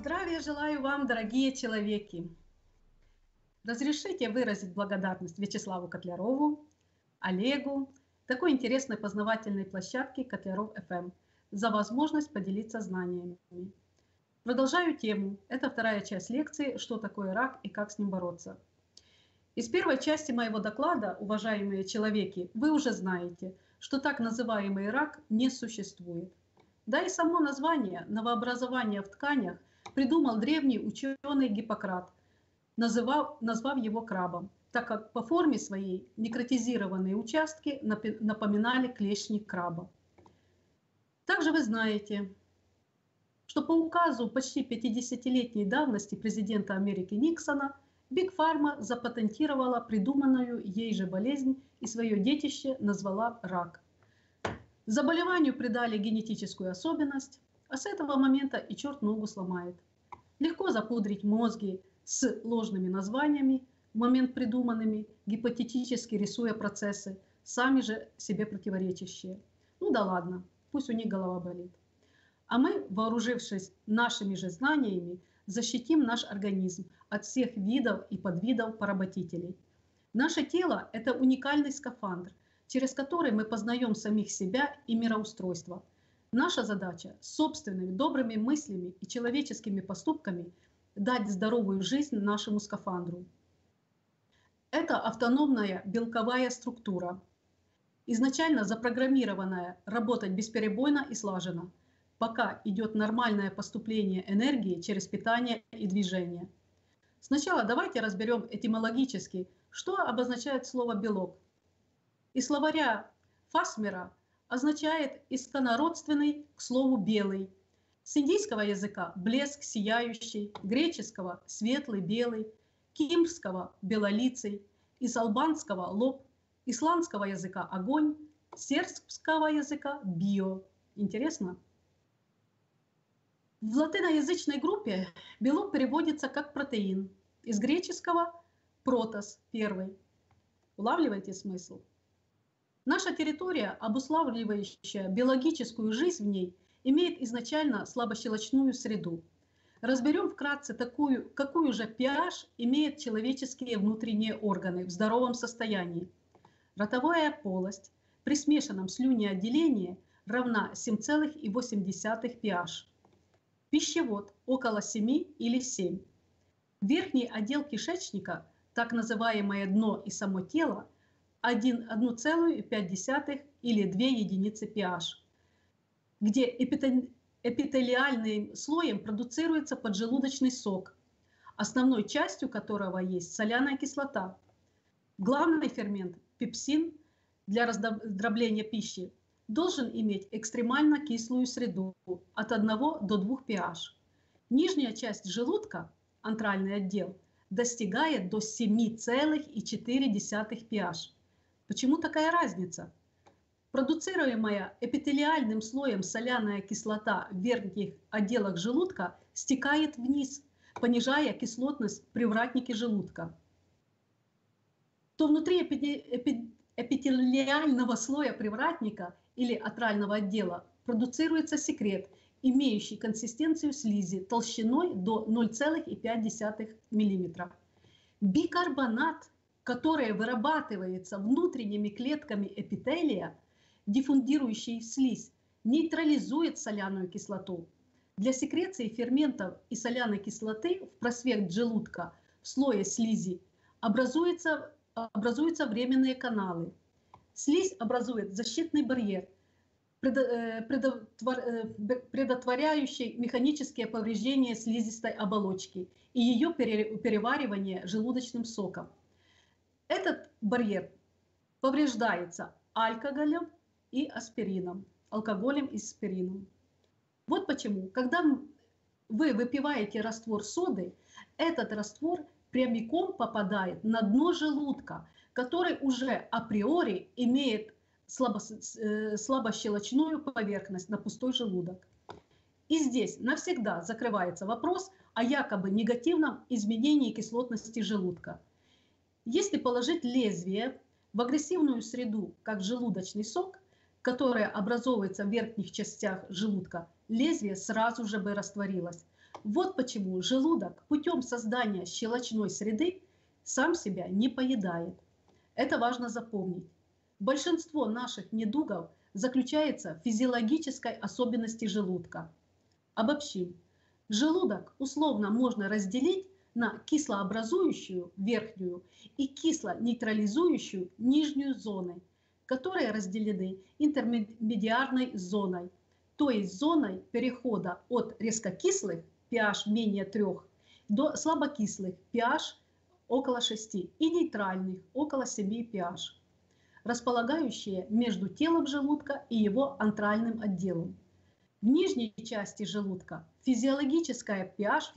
Здравия желаю вам, дорогие человеки! Разрешите выразить благодарность Вячеславу Котлярову, Олегу, такой интересной познавательной площадке Котляров ФМ за возможность поделиться знаниями. Продолжаю тему. Это вторая часть лекции «Что такое рак и как с ним бороться?». Из первой части моего доклада, уважаемые человеки, вы уже знаете, что так называемый рак не существует. Да и само название «новообразование в тканях» придумал древний ученый Гиппократ, назвав его крабом, так как по форме своей некротизированные участки напоминали клешни краба. Также вы знаете, что по указу почти 50-летней давности президента Америки Никсона Big Pharma запатентировала придуманную ей же болезнь и свое детище назвала рак. Заболеванию придали генетическую особенность, а с этого момента и черт ногу сломает. Легко запудрить мозги с ложными названиями, в момент придуманными, гипотетически рисуя процессы, сами же себе противоречащие. Ну да ладно, пусть у них голова болит. А мы, вооружившись нашими же знаниями, защитим наш организм от всех видов и подвидов поработителей. Наше тело – это уникальный скафандр, через который мы познаем самих себя и мироустройство. Наша задача – собственными добрыми мыслями и человеческими поступками дать здоровую жизнь нашему скафандру. Это автономная белковая структура, изначально запрограммированная работать бесперебойно и слаженно, пока идет нормальное поступление энергии через питание и движение. Сначала давайте разберем этимологически, что обозначает слово «белок». Из словаря Фасмера означает исконнородственный к слову «белый». С индийского языка – блеск, сияющий, греческого – светлый, белый, кимрского – белолицый, из албанского – лоб, исландского языка – огонь, сербского языка – био. Интересно? В латиноязычной группе белок переводится как протеин, из греческого «протос» – первый. Улавливаете смысл? Наша территория, обуславливающая биологическую жизнь в ней, имеет изначально слабощелочную среду. Разберем вкратце какую же pH имеют человеческие внутренние органы в здоровом состоянии. Ротовая полость при смешанном слюнеотделении равна 7,8 pH. Пищевод около 7 или 7. Верхний отдел кишечника, так называемое дно и само тело, 1,5 или 2 единицы pH, где эпителиальным слоем продуцируется поджелудочный сок, основной частью которого есть соляная кислота. Главный фермент пепсин для раздробления пищи должен иметь экстремально кислую среду от 1 до 2 pH. Нижняя часть желудка, антральный отдел, достигает до 7,4 pH. Почему такая разница? Продуцируемая эпителиальным слоем соляная кислота в верхних отделах желудка стекает вниз, понижая кислотность в привратнике желудка. То внутри эпителиального слоя привратника или атрального отдела продуцируется секрет, имеющий консистенцию слизи толщиной до 0,5 мм. Бикарбонат, который вырабатывается внутренними клетками эпителия, диффундирующий слизь, нейтрализует соляную кислоту. Для секреции ферментов и соляной кислоты в просвет желудка в слое слизи образуются временные каналы. Слизь образует защитный барьер, предотвращающий механические повреждения слизистой оболочки и ее переваривание желудочным соком. Этот барьер повреждается алкоголем и аспирином, алкоголем и аспирином. Вот почему, когда вы выпиваете раствор соды, этот раствор прямиком попадает на дно желудка, который уже априори имеет слабощелочную поверхность на пустой желудок. И здесь навсегда закрывается вопрос о якобы негативном изменении кислотности желудка. Если положить лезвие в агрессивную среду, как желудочный сок, которая образовывается в верхних частях желудка, лезвие сразу же бы растворилось. Вот почему желудок путем создания щелочной среды сам себя не поедает. Это важно запомнить. Большинство наших недугов заключается в физиологической особенности желудка. Обобщим. Желудок условно можно разделить на кислообразующую верхнюю и кислонейтрализующую нижнюю зоны, которые разделены интермедиарной зоной, то есть зоной перехода от резкокислых pH менее 3 до слабокислых pH около 6 и нейтральных около 7 pH, располагающие между телом желудка и его антральным отделом. В нижней части желудка физиологическая pH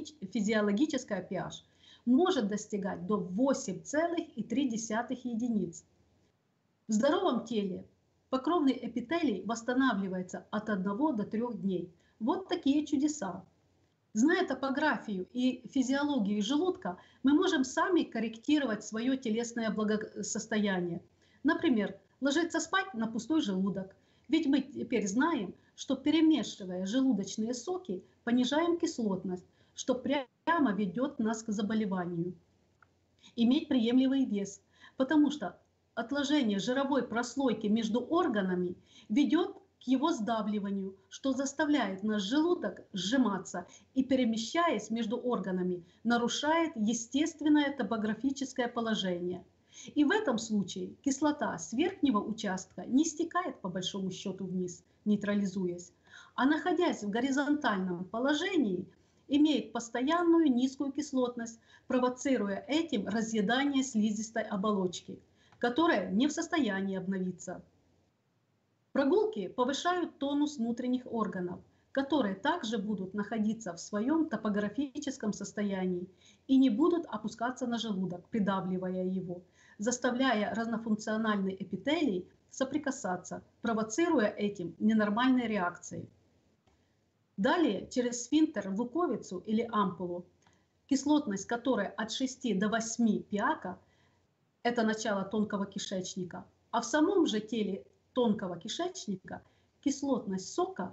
может достигать до 8,3 единиц. В здоровом теле покровный эпителий восстанавливается от 1 до 3 дней. Вот такие чудеса. Зная топографию и физиологию желудка, мы можем сами корректировать свое телесное благосостояние. Например, ложиться спать на пустой желудок. Ведь мы теперь знаем, что перемешивая желудочные соки, понижаем кислотность, что прямо ведет нас к заболеванию. Иметь приемлемый вес, потому что отложение жировой прослойки между органами ведет к его сдавливанию, что заставляет наш желудок сжиматься и, перемещаясь между органами, нарушает естественное топографическое положение. И в этом случае кислота с верхнего участка не стекает по большому счету вниз, нейтрализуясь, а находясь в горизонтальном положении, имеет постоянную низкую кислотность, провоцируя этим разъедание слизистой оболочки, которая не в состоянии обновиться. Прогулки повышают тонус внутренних органов, которые также будут находиться в своем топографическом состоянии и не будут опускаться на желудок, придавливая его, заставляя разнофункциональный эпителий соприкасаться, провоцируя этим ненормальные реакции. Далее, через сфинктер в луковицу или ампулу, кислотность которой от 6 до 8 пиака, это начало тонкого кишечника, а в самом же теле тонкого кишечника кислотность сока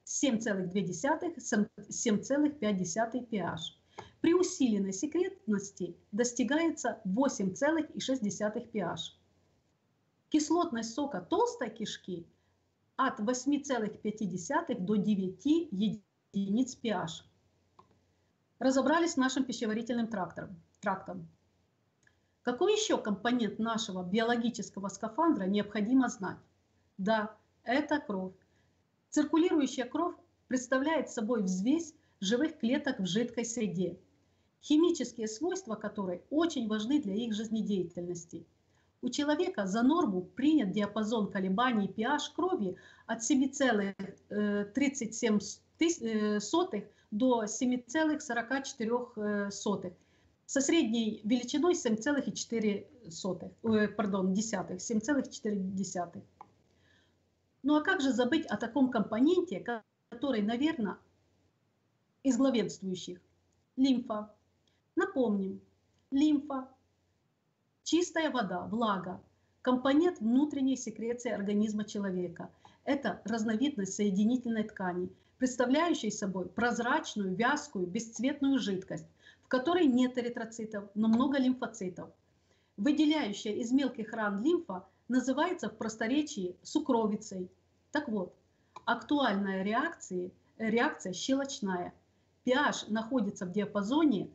7,2-7,5 pH. При усиленной секретности достигается 8,6 pH. Кислотность сока толстой кишки от 8,5 до 9 единиц pH. Разобрались с нашим пищеварительным трактом. Какой еще компонент нашего биологического скафандра необходимо знать? Да, это кровь. Циркулирующая кровь представляет собой взвесь живых клеток в жидкой среде, химические свойства которой очень важны для их жизнедеятельности. У человека за норму принят диапазон колебаний pH крови от 7,37 до 7,44 со средней величиной 7,4. Ну а как же забыть о таком компоненте, который, наверное, из главенствующих? Лимфа. Напомним, лимфа – чистая вода, влага, компонент внутренней секреции организма человека. Это разновидность соединительной ткани, представляющей собой прозрачную, вязкую, бесцветную жидкость, в которой нет эритроцитов, но много лимфоцитов. Выделяющая из мелких ран лимфа называется в просторечии сукровицей. Так вот, актуальная реакция щелочная. pH находится в диапазоне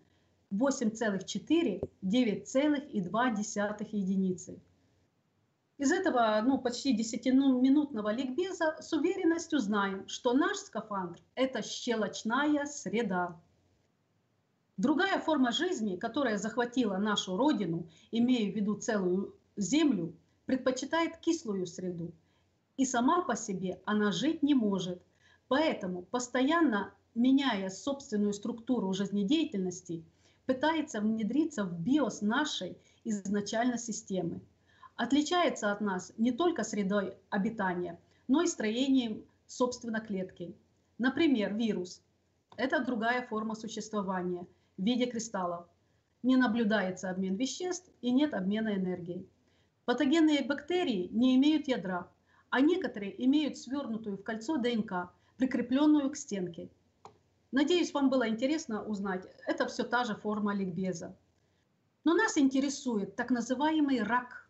8,4-9,2 единицы. Из этого почти 10-минутного ликбеза с уверенностью знаем, что наш скафандр – это щелочная среда. Другая форма жизни, которая захватила нашу Родину, имея в виду целую Землю, предпочитает кислую среду. И сама по себе она жить не может. Поэтому, постоянно меняя собственную структуру жизнедеятельности, пытается внедриться в биос нашей изначальной системы. Отличается от нас не только средой обитания, но и строением собственно клетки. Например, вирус – это другая форма существования в виде кристаллов. Не наблюдается обмен веществ и нет обмена энергии. Патогенные бактерии не имеют ядра, а некоторые имеют свернутую в кольцо ДНК, прикрепленную к стенке. Надеюсь, вам было интересно узнать. Это все та же форма ликбеза. Но нас интересует так называемый рак.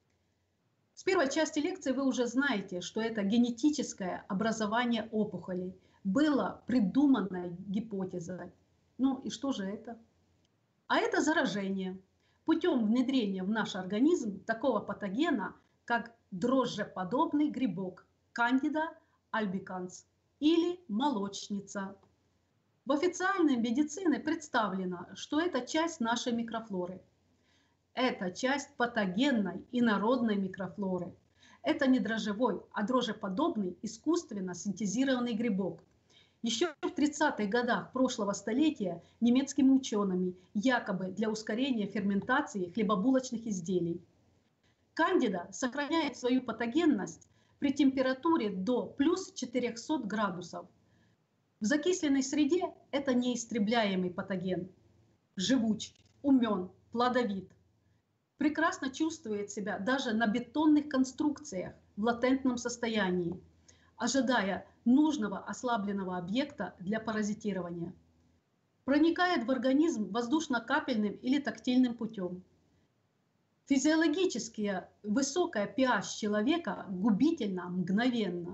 С первой части лекции вы уже знаете, что это генетическое образование опухолей. Было придуманной гипотезой. Ну и что же это? А это заражение путем внедрения в наш организм такого патогена, как дрожжеподобный грибок Candida albicans или молочница. В официальной медицине представлено, что это часть нашей микрофлоры. Это часть патогенной инородной микрофлоры. Это не дрожжевой, а дрожжеподобный искусственно синтезированный грибок. Еще в 30-х годах прошлого столетия немецкими учеными якобы для ускорения ферментации хлебобулочных изделий. Кандида сохраняет свою патогенность при температуре до плюс 400 градусов. В закисленной среде это неистребляемый патоген. Живуч, умен, плодовит. Прекрасно чувствует себя даже на бетонных конструкциях в латентном состоянии, ожидая нужного ослабленного объекта для паразитирования. Проникает в организм воздушно-капельным или тактильным путем. Физиологически высокая pH человека губительна мгновенно.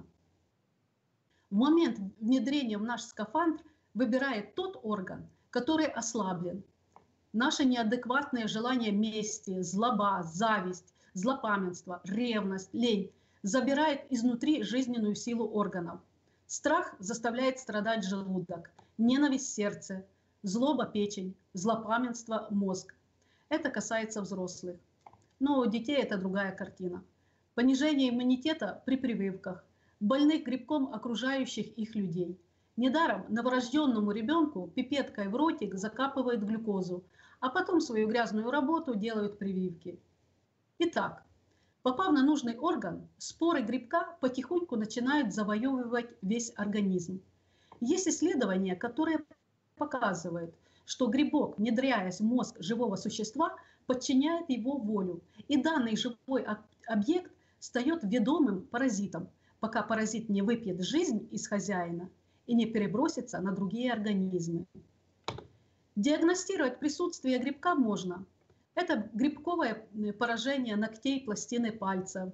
В момент внедрения в наш скафандр выбирает тот орган, который ослаблен. Наше неадекватное желание мести, злоба, зависть, злопамятство, ревность, лень забирает изнутри жизненную силу органов. Страх заставляет страдать желудок, ненависть сердце, злоба печень, злопамятство мозг. Это касается взрослых. Но у детей это другая картина. Понижение иммунитета при прививках, больных грибком окружающих их людей. Недаром новорожденному ребенку пипеткой в ротик закапывают глюкозу, а потом свою грязную работу делают прививки. Итак, попав на нужный орган, споры грибка потихоньку начинают завоевывать весь организм. Есть исследования, которые показывают, что грибок, внедряясь в мозг живого существа, подчиняет его волю, и данный живой объект встает ведомым паразитом, пока паразит не выпьет жизнь из хозяина и не перебросится на другие организмы. Диагностировать присутствие грибка можно. Это грибковое поражение ногтевой пластины пальца,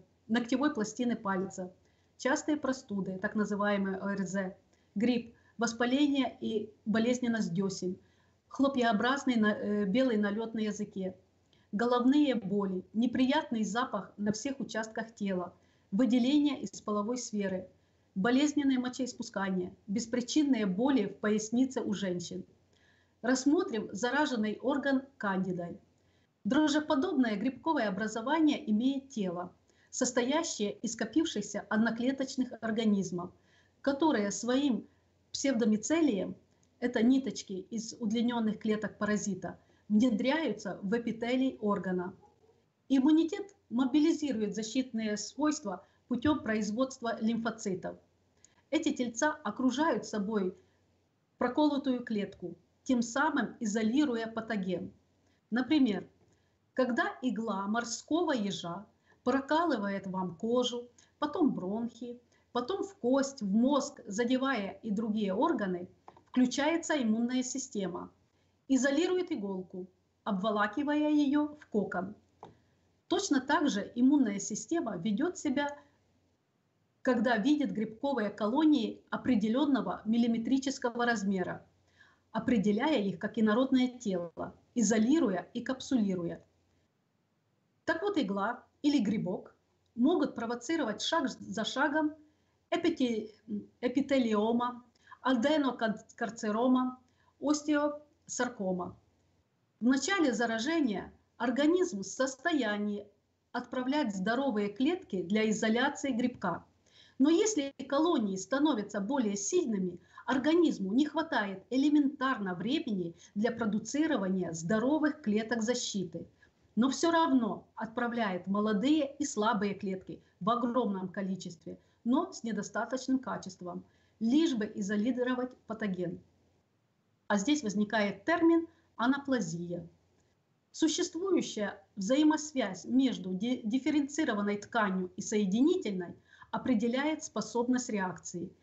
частые простуды, так называемые ОРЗ, грипп, воспаление и болезненность десен, хлопьяобразный белый налет на языке, головные боли, неприятный запах на всех участках тела, выделение из половой сферы, болезненное мочеиспускание, беспричинные боли в пояснице у женщин. Рассмотрим зараженный орган кандидой. Дрожжеподобное грибковое образование имеет тело, состоящее из скопившихся одноклеточных организмов, которые своим псевдомицелием, это ниточки из удлиненных клеток паразита, внедряются в эпителий органа. Иммунитет мобилизирует защитные свойства путем производства лимфоцитов. Эти тельца окружают собой проколотую клетку, тем самым изолируя патоген. Например, когда игла морского ежа прокалывает вам кожу, потом бронхи, потом в кость, в мозг, задевая и другие органы, включается иммунная система, изолирует иголку, обволакивая ее в кокон. Точно так же иммунная система ведет себя, когда видит грибковые колонии определенного миллиметрического размера, определяя их как инородное тело, изолируя и капсулируя. Так вот, игла или грибок могут провоцировать шаг за шагом эпителиома, аденокарцинома, остеосаркома. В начале заражения организм в состоянии отправлять здоровые клетки для изоляции грибка. Но если колонии становятся более сильными, организму не хватает элементарно времени для продуцирования здоровых клеток защиты. Но все равно отправляет молодые и слабые клетки в огромном количестве, но с недостаточным качеством, лишь бы изолировать патоген. А здесь возникает термин анаплазия. Существующая взаимосвязь между дифференцированной тканью и соединительной определяет способность реакции.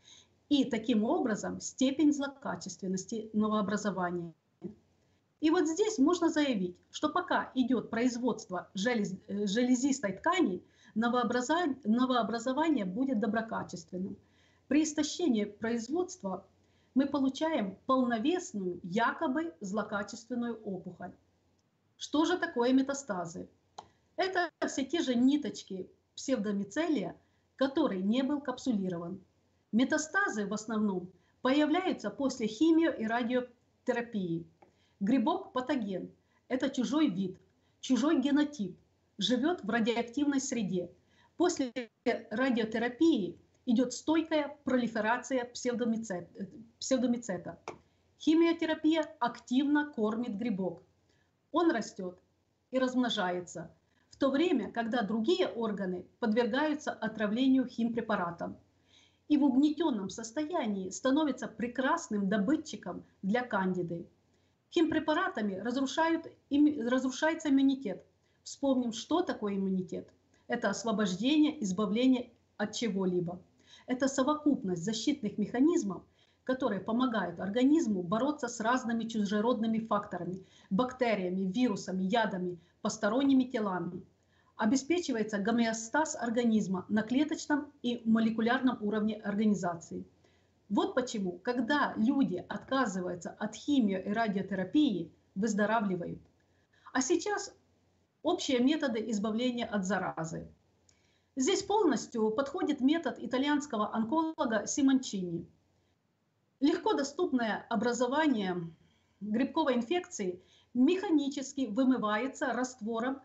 и таким образом степень злокачественности новообразования. И вот здесь можно заявить, что пока идет производство железистой ткани, новообразование будет доброкачественным. При истощении производства мы получаем полновесную, якобы злокачественную опухоль. Что же такое метастазы? Это все те же ниточки псевдомицелия, который не был капсулирован. Метастазы в основном появляются после химио- и радиотерапии. Грибок патоген – это чужой вид, чужой генотип, живет в радиоактивной среде. После радиотерапии идет стойкая пролиферация псевдомицета. Химиотерапия активно кормит грибок. Он растет и размножается, в то время, когда другие органы подвергаются отравлению химпрепаратом. И в угнетенном состоянии становится прекрасным добытчиком для кандиды. Химпрепаратами разрушается иммунитет. Вспомним, что такое иммунитет. Это освобождение, избавление от чего-либо. Это совокупность защитных механизмов, которые помогают организму бороться с разными чужеродными факторами, бактериями, вирусами, ядами, посторонними телами. Обеспечивается гомеостаз организма на клеточном и молекулярном уровне организации. Вот почему, когда люди отказываются от химио- и радиотерапии, выздоравливают. А сейчас общие методы избавления от заразы. Здесь полностью подходит метод итальянского онколога Симончини. Легко доступное образование грибковой инфекции механически вымывается раствором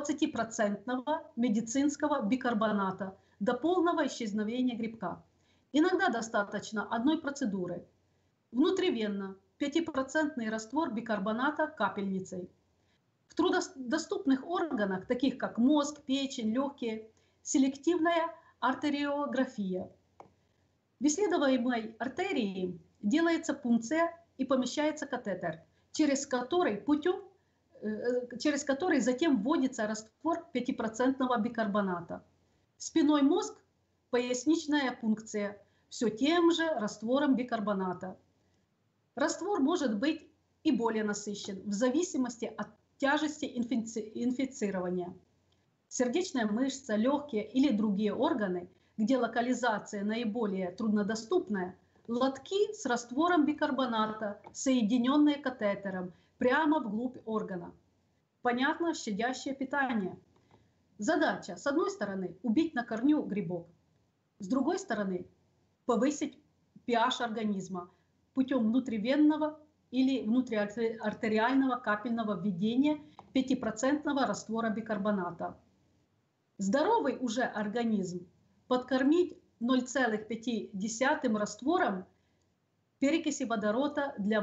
20% медицинского бикарбоната до полного исчезновения грибка. Иногда достаточно одной процедуры. Внутривенно 5% раствор бикарбоната капельницей. В труднодоступных органах, таких как мозг, печень, легкие, селективная артериография. В исследуемой артерии делается пункция и помещается катетер, через который затем вводится раствор 5% бикарбоната. Спинной мозг – поясничная пункция, все тем же раствором бикарбоната. Раствор может быть и более насыщен в зависимости от тяжести инфицирования. Сердечная мышца, легкие или другие органы, где локализация наиболее труднодоступная, лотки с раствором бикарбоната, соединенные катетером, прямо вглубь органа. Понятно, щадящее питание. Задача, с одной стороны, убить на корню грибок, с другой стороны, повысить pH организма путем внутривенного или внутриартериального капельного введения 5% раствора бикарбоната. Здоровый уже организм подкормить 0,5 раствором перекиси водорода для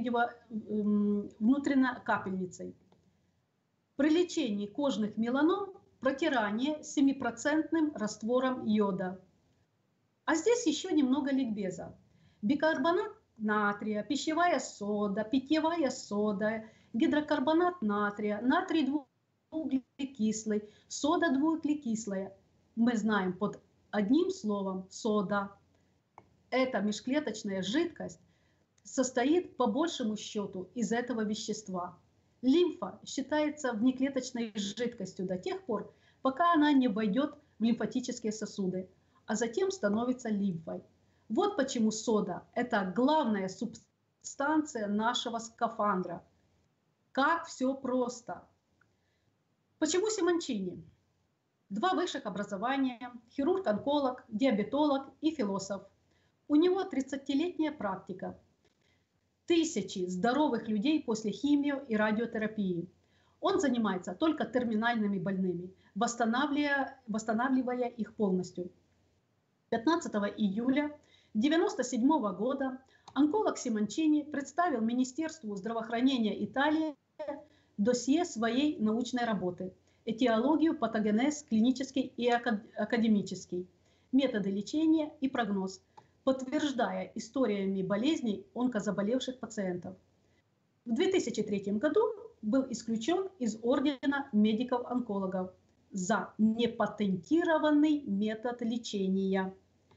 внутренней капельницей. При лечении кожных меланом протирание 7% раствором йода. А здесь еще немного ликбеза. Бикарбонат натрия, пищевая сода, питьевая сода, гидрокарбонат натрия, натрий двууглекислый, сода двууглекислая. Мы знаем под одним словом сода. Эта межклеточная жидкость состоит по большему счету из этого вещества. Лимфа считается внеклеточной жидкостью до тех пор, пока она не войдет в лимфатические сосуды, а затем становится лимфой. Вот почему сода – это главная субстанция нашего скафандра. Как все просто. Почему Симончини? 2 высших образования, хирург-онколог, диабетолог и философ. У него 30-летняя практика. Тысячи здоровых людей после химио- и радиотерапии. Он занимается только терминальными больными, восстанавливая их полностью. 15 июля 1997 года онколог Симончини представил Министерству здравоохранения Италии досье своей научной работы «Этиологию, патогенез, клинический и академический, методы лечения и прогноз», подтверждая историями болезней онкозаболевших пациентов. В 2003 году был исключен из ордена медиков-онкологов за непатентированный метод лечения.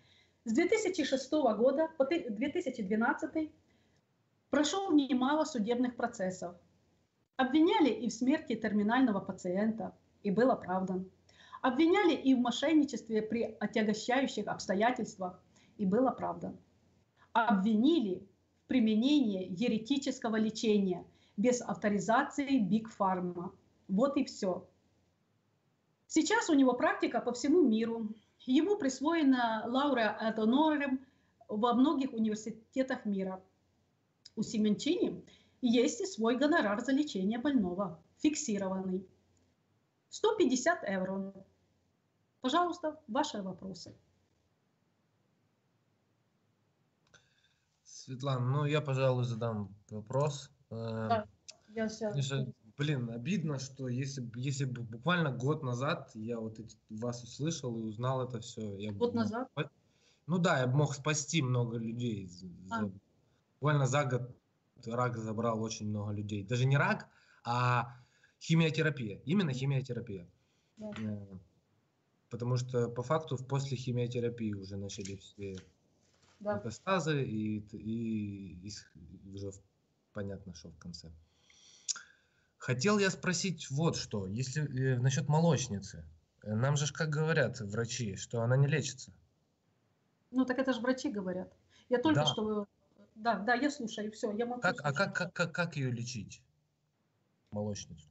С 2006 года по 2012 прошел немало судебных процессов. Обвиняли и в смерти терминального пациента, и был оправдан. Обвиняли и в мошенничестве при отягощающих обстоятельствах, и был оправдан. Обвинили в применении еретического лечения без авторизации Big Pharma. Вот и все. Сейчас у него практика по всему миру. Ему присвоена лауреа ad honorem во многих университетах мира. У Сименчини есть и свой гонорар за лечение больного, фиксированный. 150 евро. Пожалуйста, ваши вопросы. Светлана, ну я, пожалуй, задам вопрос. Да, я сейчас... Блин, обидно, что если бы буквально год назад я вот вас услышал и узнал это все. Год назад? Ну да, я мог спасти много людей. Буквально за год рак забрал очень много людей. Даже не рак, а химиотерапия. Именно химиотерапия. Да. Потому что по факту после химиотерапии уже начали все метастазы и уже понятно, что в конце. Хотел я спросить вот что, если насчет молочницы. Нам же, как говорят врачи, что она не лечится. Ну так это же врачи говорят. Я только что... Да, я слушаю, все, я могу слушать. Как ее лечить, молочницу?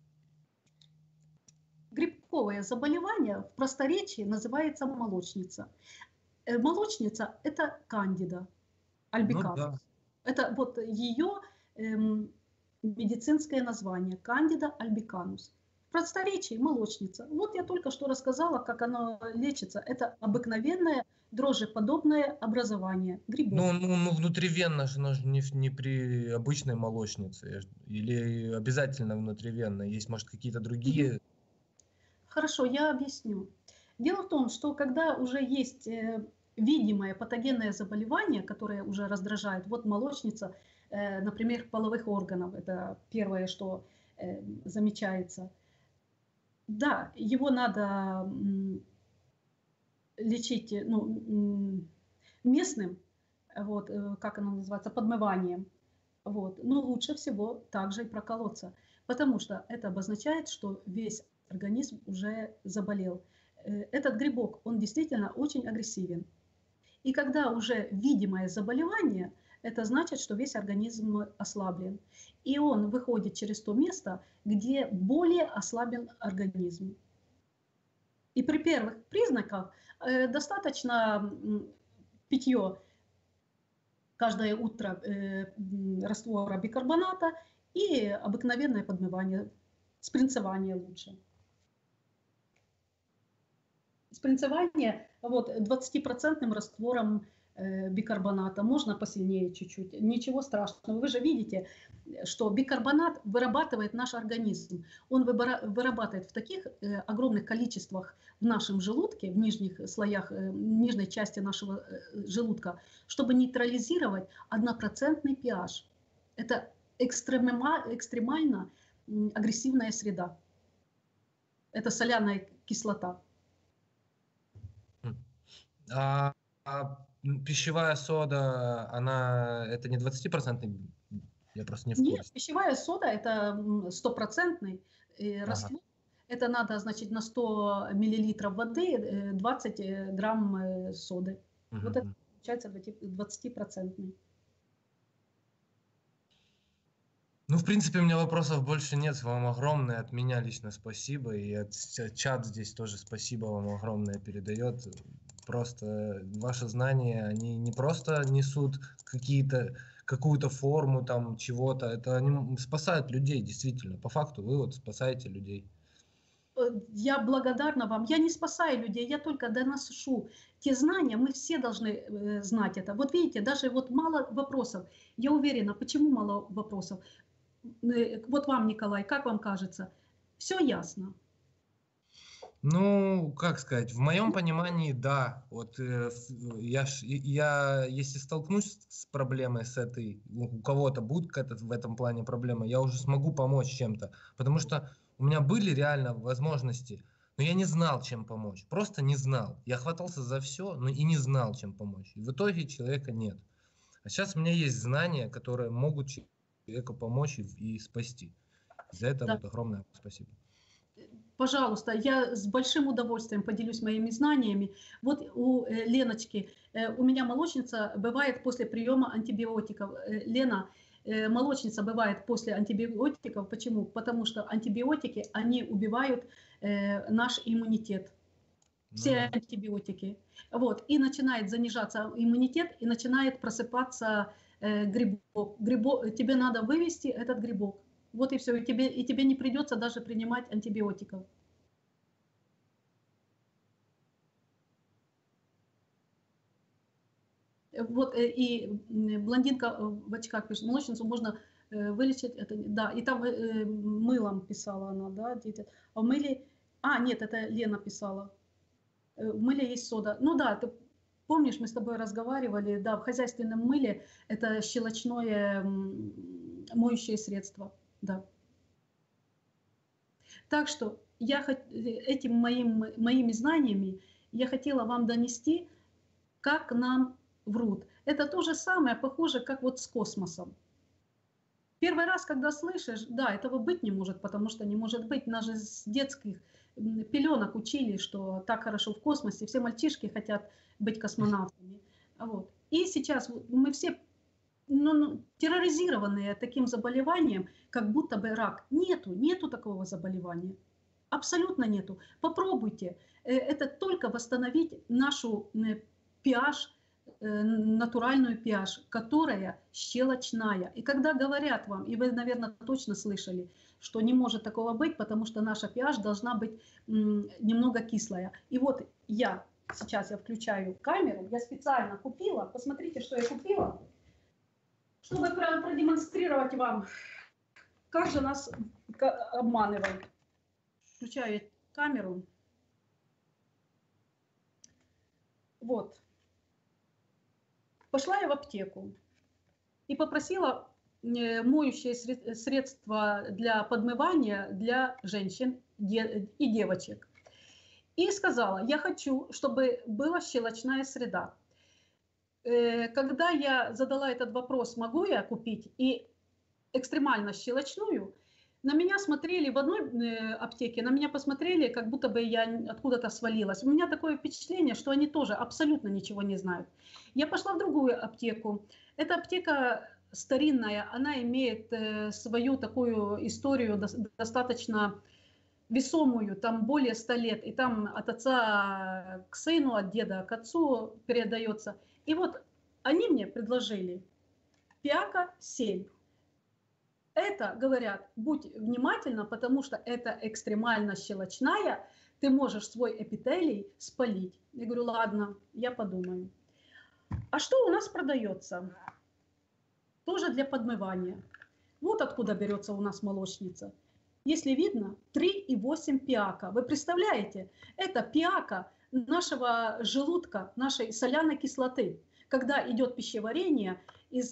Грибковое заболевание в просторечии называется молочница. Молочница – это кандида альбиканус. Ну, да. Это вот ее медицинское название – кандида альбиканус. В просторечии молочница. Вот я только что рассказала, как оно лечится. Это обыкновенное дрожжеподобное образование грибов. Ну внутривенно же, оно же не при обычной молочнице. Или обязательно внутривенно? Есть, может, какие-то другие... Хорошо, я объясню. Дело в том, что когда уже есть видимое патогенное заболевание, которое уже раздражает, вот молочница, например, половых органов, это первое, что замечается. Да, его надо лечить местным, вот, как оно называется, подмыванием. Вот. Но лучше всего также и проколоться, потому что это обозначает, что весь организм уже заболел. Этот грибок, он действительно очень агрессивен. И когда уже видимое заболевание, это значит, что весь организм ослаблен. И он выходит через то место, где более ослаблен организм. И при первых признаках достаточно питье каждое утро раствора бикарбоната и обыкновенное подмывание, спринцевание лучше. Спринцевание вот, 20% раствором бикарбоната, можно посильнее чуть-чуть, ничего страшного. Вы же видите, что бикарбонат вырабатывает наш организм. Он вырабатывает в таких огромных количествах в нашем желудке, в нижних слоях, нижней части нашего желудка, чтобы нейтрализировать 1% pH. Это экстремально агрессивная среда. Это соляная кислота. Пищевая сода, она это не 20%? Я просто не в курсе. Нет, пищевая сода это 100% раствор. Это надо, значит, на 100 мл воды 20 грамм соды. Вот это получается 20%. Ну, в принципе, у меня вопросов больше нет. Вам огромное от меня лично спасибо. И чат здесь тоже спасибо вам огромное передает. Просто ваши знания, они не просто несут какую-то форму там чего-то. Это они спасают людей, действительно. По факту вы вот спасаете людей. Я благодарна вам. Я не спасаю людей, я только доношу те знания. Мы все должны знать это. Вот видите, даже вот мало вопросов. Я уверена, почему мало вопросов? Вот вам, Николай, как вам кажется? Все ясно? Ну, как сказать, в моем понимании, да. Вот я если столкнусь с проблемой с этой, у кого-то будет в этом плане проблема, я уже смогу помочь чем-то. Потому что у меня были реально возможности Но я не знал, чем помочь. Просто не знал. Я хватался за все, но и не знал, чем помочь. И в итоге человека нет. А сейчас у меня есть знания, которые могут человеку помочь и спасти. За это Да. вот огромное спасибо. Пожалуйста, я с большим удовольствием поделюсь моими знаниями. Вот у Леночки, у меня молочница бывает после приема антибиотиков. Лена, молочница бывает после антибиотиков. Почему? Потому что антибиотики, они убивают наш иммунитет. Ну Все да. антибиотики. Вот. И начинает занижаться иммунитет, и начинает просыпаться грибок. Тебе надо вывести этот грибок. Вот и все. И тебе не придется даже принимать антибиотиков. Вот и блондинка в очках пишет, молочницу можно вылечить, это, да, и там мылом писала она, да, дети. А в мыле, нет, это Лена писала, в мыле есть сода. Ну да, ты помнишь, мы с тобой разговаривали, да, в хозяйственном мыле это щелочное моющее средство, да. Так что я этим моими знаниями я хотела вам донести, как нам врут. Это то же самое, похоже, как вот с космосом. Первый раз, когда слышишь, да, этого быть не может, потому что не может быть. Нас же с детских пеленок учили, что так хорошо в космосе, все мальчишки хотят быть космонавтами. Вот. И сейчас мы все терроризированные таким заболеванием, как будто бы рак. Нету такого заболевания. Абсолютно нету. Попробуйте. Это только восстановить нашу pH, натуральную pH, которая щелочная. И когда говорят вам, и вы, наверное, точно слышали, что не может такого быть, потому что наша pH должна быть немного кислая. И вот сейчас я включаю камеру, я специально купила, посмотрите, что я купила, чтобы продемонстрировать вам, как же нас обманывают. Включаю камеру. Вот. Пошла я в аптеку и попросила моющее средство для подмывания для женщин и девочек. И сказала, я хочу, чтобы была щелочная среда. Когда я задала этот вопрос, могу я купить и экстремально щелочную, на меня смотрели в одной аптеке, на меня посмотрели, как будто бы я откуда-то свалилась. У меня такое впечатление, что они тоже абсолютно ничего не знают. Я пошла в другую аптеку. Эта аптека старинная, она имеет свою такую историю достаточно весомую, там более 100 лет, и там от отца к сыну, от деда к отцу передается. И вот они мне предложили Пиака 7. Это, говорят, будь внимательна, потому что это экстремально щелочная, ты можешь свой эпителий спалить. Я говорю, ладно, я подумаю. А что у нас продается? Тоже для подмывания. Вот откуда берется у нас молочница. Если видно, 3,8 пиака. Вы представляете, это пиака нашего желудка, нашей соляной кислоты. Когда идет пищеварение, из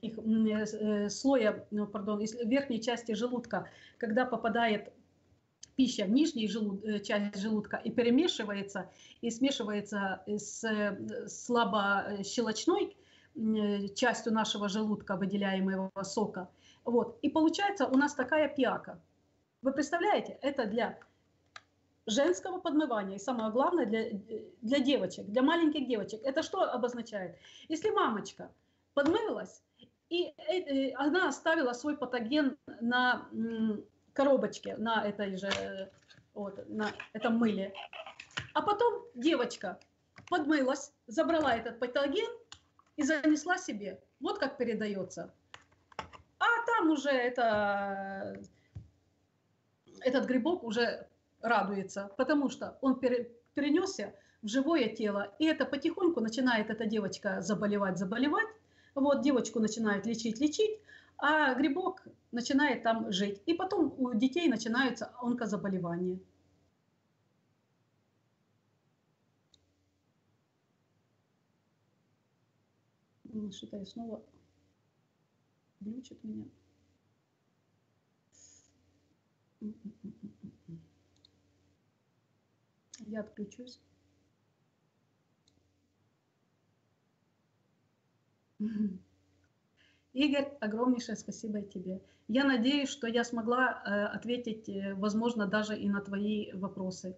из верхней части желудка, когда попадает пища в нижнюю часть желудка и перемешивается, и смешивается с слабощелочной частью нашего желудка, выделяемого сока. Вот. И получается у нас такая пиака. Вы представляете, это для женского подмывания. И самое главное, для девочек, для маленьких девочек. Это что обозначает? Если мамочка подмылась, и она оставила свой патоген на коробочке, на этой же, вот, на этом мыле, а потом девочка подмылась, забрала этот патоген и занесла себе. Вот как передается. А там уже этот грибок уже радуется, потому что он перенесся в живое тело, и это потихоньку начинает эта девочка заболевать. Вот девочку начинают лечить, а грибок начинает там жить. И потом у детей начинаются онкозаболевания. Что-то я снова глючит меня. Я отключусь. Игорь, огромнейшее спасибо тебе. Я надеюсь, что я смогла ответить, возможно, даже и на твои вопросы.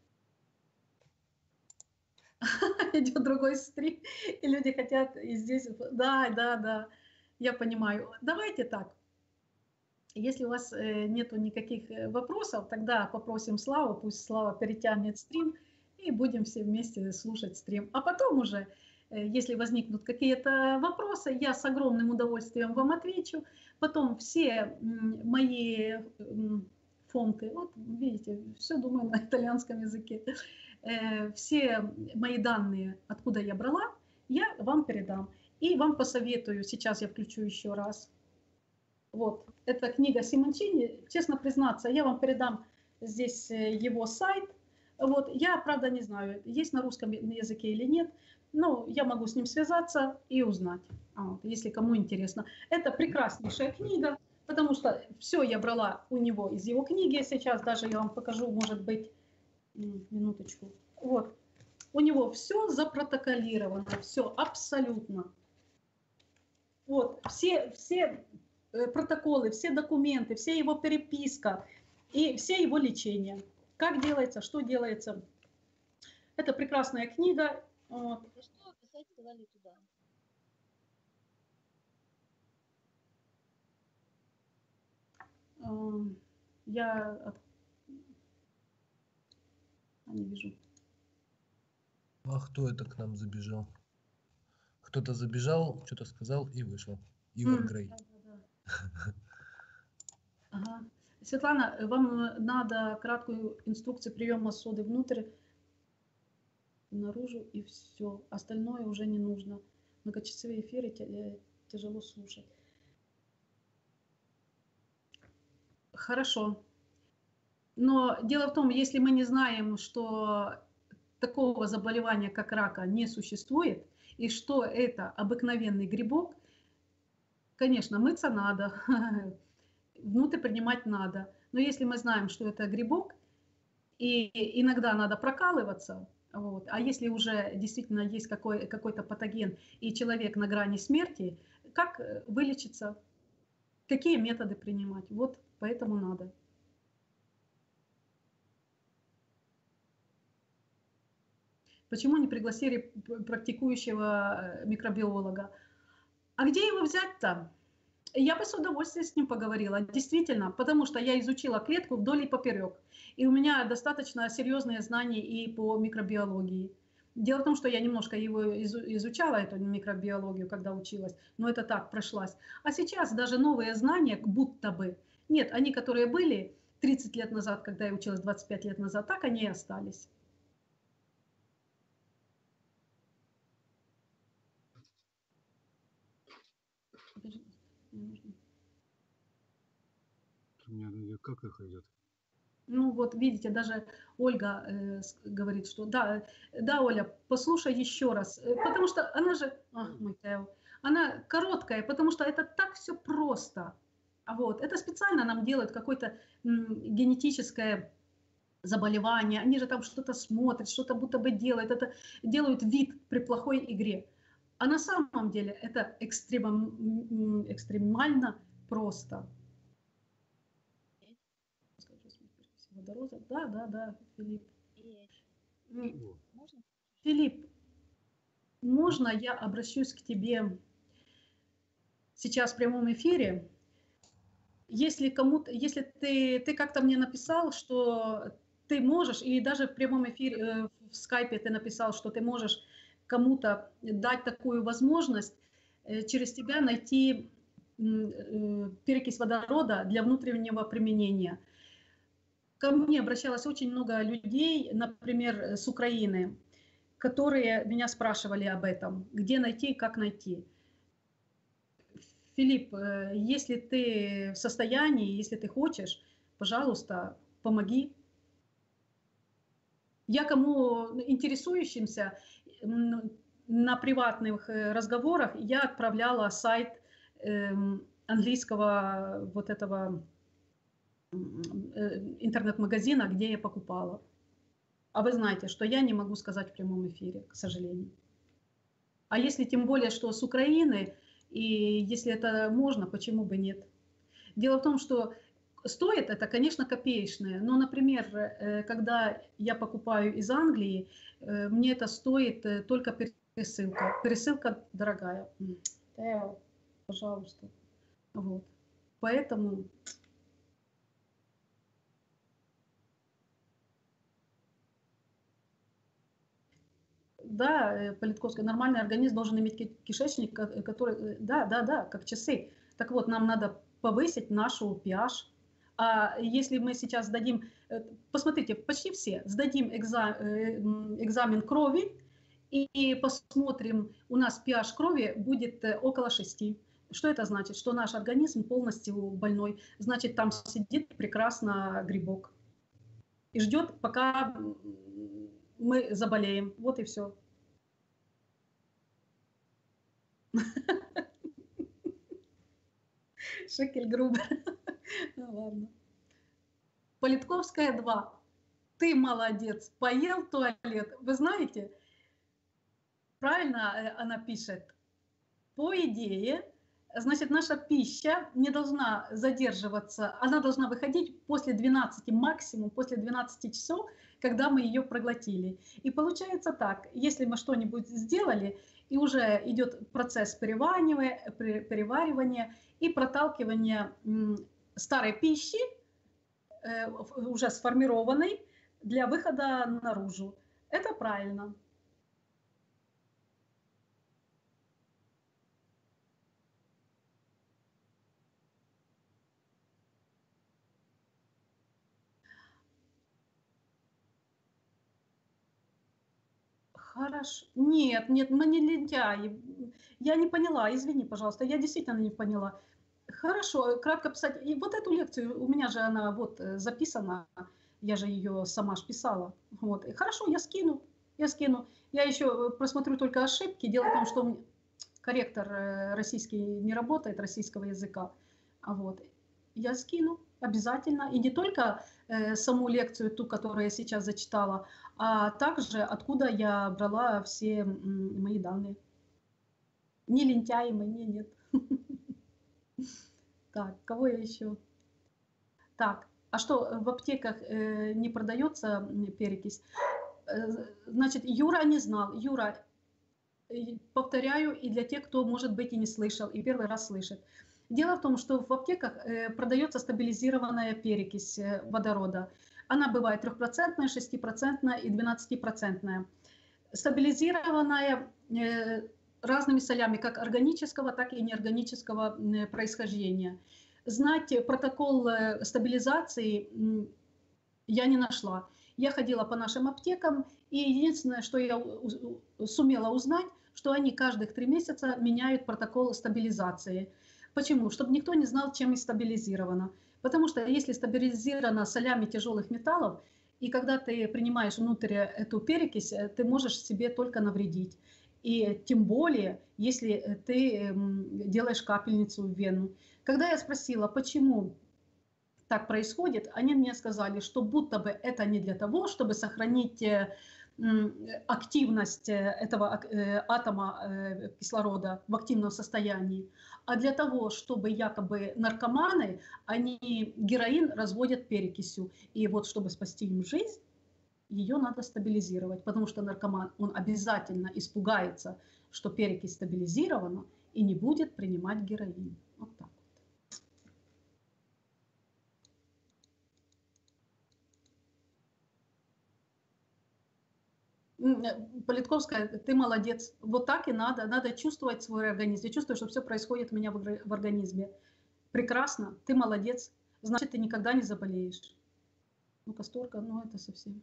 Идет другой стрим, и люди хотят и здесь... Да, я понимаю. Давайте так. Если у вас нету никаких вопросов, тогда попросим Славу, пусть Слава перетянет стрим, и будем все вместе слушать стрим. А потом уже, если возникнут какие-то вопросы, я с огромным удовольствием вам отвечу. Потом все мои фонты, вот видите, все думаю на итальянском языке, все мои данные, откуда я брала, я вам передам. И вам посоветую, сейчас я включу еще раз. Вот, это книга Симончини. Честно признаться, я вам передам здесь его сайт. Вот, я, правда, не знаю, есть на русском языке или нет, но я могу с ним связаться и узнать, вот, если кому интересно. Это прекраснейшая книга, потому что все я брала у него из его книги. Сейчас даже я вам покажу, может быть, минуточку. Вот, у него все запротоколировано, все абсолютно. Вот, все протоколы, все документы, вся его переписка и все его лечения. Как делается, что делается. Это прекрасная книга. Вот. Что писать сказали туда? Я не вижу. А кто это к нам забежал? Кто-то забежал, что-то сказал и вышел. Ивар Грей. Да. Ага. Светлана, вам надо краткую инструкцию приема соды внутрь, наружу и все. Остальное уже не нужно. Многочасовые эфиры тяжело слушать. Хорошо. Но дело в том, если мы не знаем, что такого заболевания, как рака, не существует, и что это обыкновенный грибок, конечно, мыться надо, внутрь принимать надо. Но если мы знаем, что это грибок, и иногда надо прокалываться, вот, а если уже действительно есть какой-то патоген, и человек на грани смерти, как вылечиться, какие методы принимать, вот поэтому надо. Почему не пригласили практикующего микробиолога? А где его взять-то? Я бы с удовольствием с ним поговорила, действительно, потому что я изучила клетку вдоль и поперек. И у меня достаточно серьезные знания и по микробиологии. Дело в том, что я немножко его изучала, эту микробиологию, когда училась, но это так, прошлась. А сейчас даже новые знания, будто бы, нет, они, которые были 30 лет назад, когда я училась, 25 лет назад, так они и остались. У меня как их идет? Ну вот видите, даже Ольга говорит, что да, Оля, послушай еще раз, потому что она же, мой Тео, она короткая, потому что это так все просто. Вот, это специально нам делают какое-то генетическое заболевание, они же там что-то смотрят, что-то будто бы делают, это делают вид при плохой игре. А на самом деле это экстремально просто. Водороза. Да, Филипп. Можно? Филипп, можно я обращусь к тебе сейчас в прямом эфире? Если кому-то, если ты как-то мне написал, что ты можешь, и даже в прямом эфире в скайпе ты написал, что ты можешь кому-то дать такую возможность через тебя найти перекись водорода для внутреннего применения. Ко мне обращалось очень много людей, например, с Украины, которые меня спрашивали об этом, где найти, как найти. Филипп, если ты в состоянии, если ты хочешь, пожалуйста, помоги. Я кому интересующимся на приватных разговорах я отправляла сайт английского вот этого интернет-магазина, где я покупала. А вы знаете, что я не могу сказать в прямом эфире, к сожалению. А если тем более, что с Украины, и если это можно, почему бы нет? Дело в том, что стоит это, конечно, копеечное. Но, например, когда я покупаю из Англии, мне это стоит только пересылка. Пересылка дорогая. Пожалуйста. Вот. Поэтому... Да, Политковская, нормальный организм должен иметь кишечник, который, да, как часы. Так вот, нам надо повысить нашу pH. А если мы сейчас сдадим, посмотрите, почти все сдадим экзамен крови и посмотрим, у нас pH крови будет около 6. Что это значит? Что наш организм полностью больной. Значит, там сидит прекрасно грибок и ждет, пока мы заболеем. Вот и все. Шекель Грубер. Ну, ладно. Политковская 2. Ты молодец, поел туалет. Вы знаете, правильно она пишет. По идее, значит, наша пища не должна задерживаться, она должна выходить после 12, максимум после 12 часов, когда мы ее проглотили. И получается так, если мы что-нибудь сделали, и уже идет процесс переваривания и проталкивания старой пищи, уже сформированной, для выхода наружу. Это правильно. Хорошо. Нет, мы не лентяи. Я не поняла, извини, пожалуйста, я действительно не поняла. Хорошо, кратко писать. И вот эту лекцию, у меня же она вот записана, я же ее сама ж писала. Вот. И хорошо, я скину. Я еще просмотрю только ошибки. Дело в том, что корректор российский не работает, российского языка. Вот. Я скину обязательно. И не только саму лекцию, ту, которую я сейчас зачитала, а также откуда я брала все мои данные. Не лентяи мы, нет. Так, кого я еще? Так, а что, в аптеках не продается перекись? Значит, Юра не знал. Юра, повторяю, и для тех, кто, может быть, и не слышал, и первый раз слышит. Дело в том, что в аптеках продается стабилизированная перекись водорода. Она бывает 3%, 6% и 12%. Стабилизированная разными солями, как органического, так и неорганического происхождения. Знать протокол стабилизации я не нашла. Я ходила по нашим аптекам, и единственное, что я сумела узнать, что они каждых 3 месяца меняют протокол стабилизации. Почему? Чтобы никто не знал, чем и стабилизировано. Потому что если стабилизировано солями тяжелых металлов, и когда ты принимаешь внутрь эту перекись, ты можешь себе только навредить. И тем более, если ты делаешь капельницу в вену. Когда я спросила, почему так происходит, они мне сказали, что будто бы это не для того, чтобы сохранить активность этого атома кислорода в активном состоянии, а для того, чтобы якобы наркоманы, они героин разводят перекисью. И вот чтобы спасти им жизнь, ее надо стабилизировать, потому что наркоман, он обязательно испугается, что перекись стабилизирована и не будет принимать героин. Вот так. Политковская, ты молодец. Вот так и надо. Надо чувствовать свой организм. Я чувствую, что все происходит у меня в организме. Прекрасно, ты молодец. Значит, ты никогда не заболеешь. Ну, касторка, ну это совсем.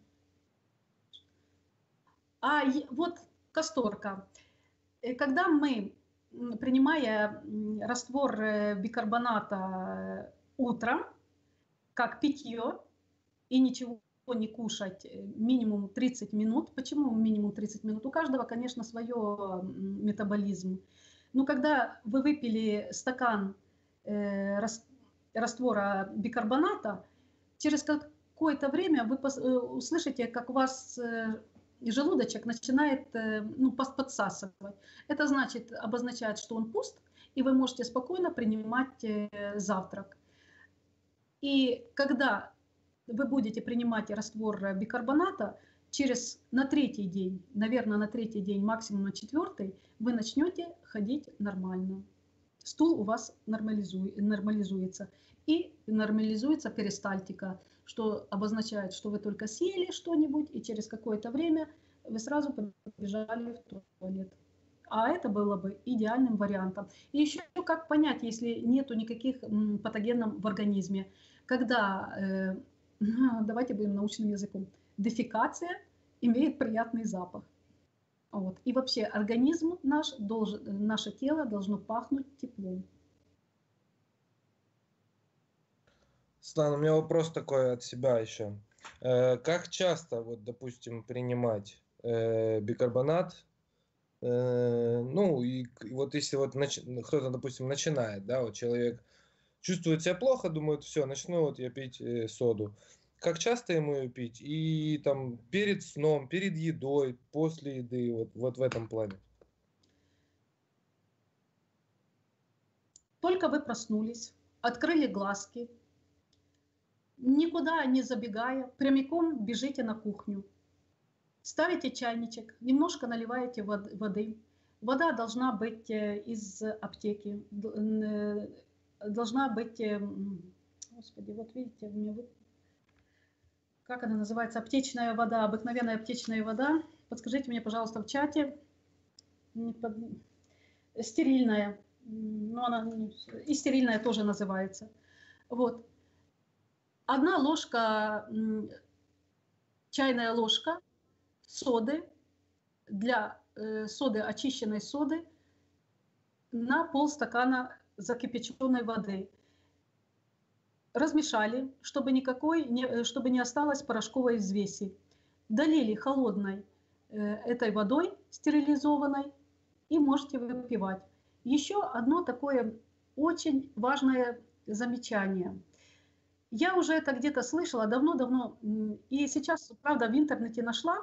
А вот касторка. Когда мы, принимая раствор бикарбоната утром, как питье, и ничего не кушать минимум 30 минут. Почему минимум 30 минут? У каждого, конечно, свой метаболизм. Но когда вы выпили стакан раствора бикарбоната, через какое-то время вы услышите, как у вас желудочек начинает подсасывать. Это значит, обозначает, что он пуст, и вы можете спокойно принимать завтрак. И когда вы будете принимать раствор бикарбоната, на третий день, наверное, на третий день, максимум на четвертый, вы начнете ходить нормально. Стул у вас нормализуется. И нормализуется перистальтика, что обозначает, что вы только съели что-нибудь, и через какое-то время вы сразу побежали в туалет. А это было бы идеальным вариантом. И еще как понять, если нету никаких патогенов в организме, когда, давайте будем научным языком, дефекация имеет приятный запах. Вот. И вообще организм наше тело должно пахнуть теплом. Светлана, у меня вопрос такой от себя еще. Как часто, вот, допустим, принимать бикарбонат? Ну, и вот если вот кто-то, допустим, начинает, да, вот человек чувствует себя плохо, думает, все, начну вот я пить соду. Как часто ему ее пить? И там перед сном, перед едой, после еды, вот в этом плане. Только вы проснулись, открыли глазки, никуда не забегая, прямиком бежите на кухню. Ставите чайничек, немножко наливаете воды. Вода должна быть из аптеки, должна быть, господи, вот видите, как она называется, аптечная вода, обыкновенная аптечная вода. Подскажите мне, пожалуйста, в чате. Стерильная, но она и стерильная тоже называется. Вот. 1 ложка, чайная ложка соды, для соды, очищенной соды, на полстакана закипяченной воды. Размешали, чтобы не осталось порошковой взвеси. Долили холодной этой водой стерилизованной и можете выпивать. Еще одно такое очень важное замечание. Я уже это где-то слышала давно-давно, и сейчас, правда, в интернете нашла,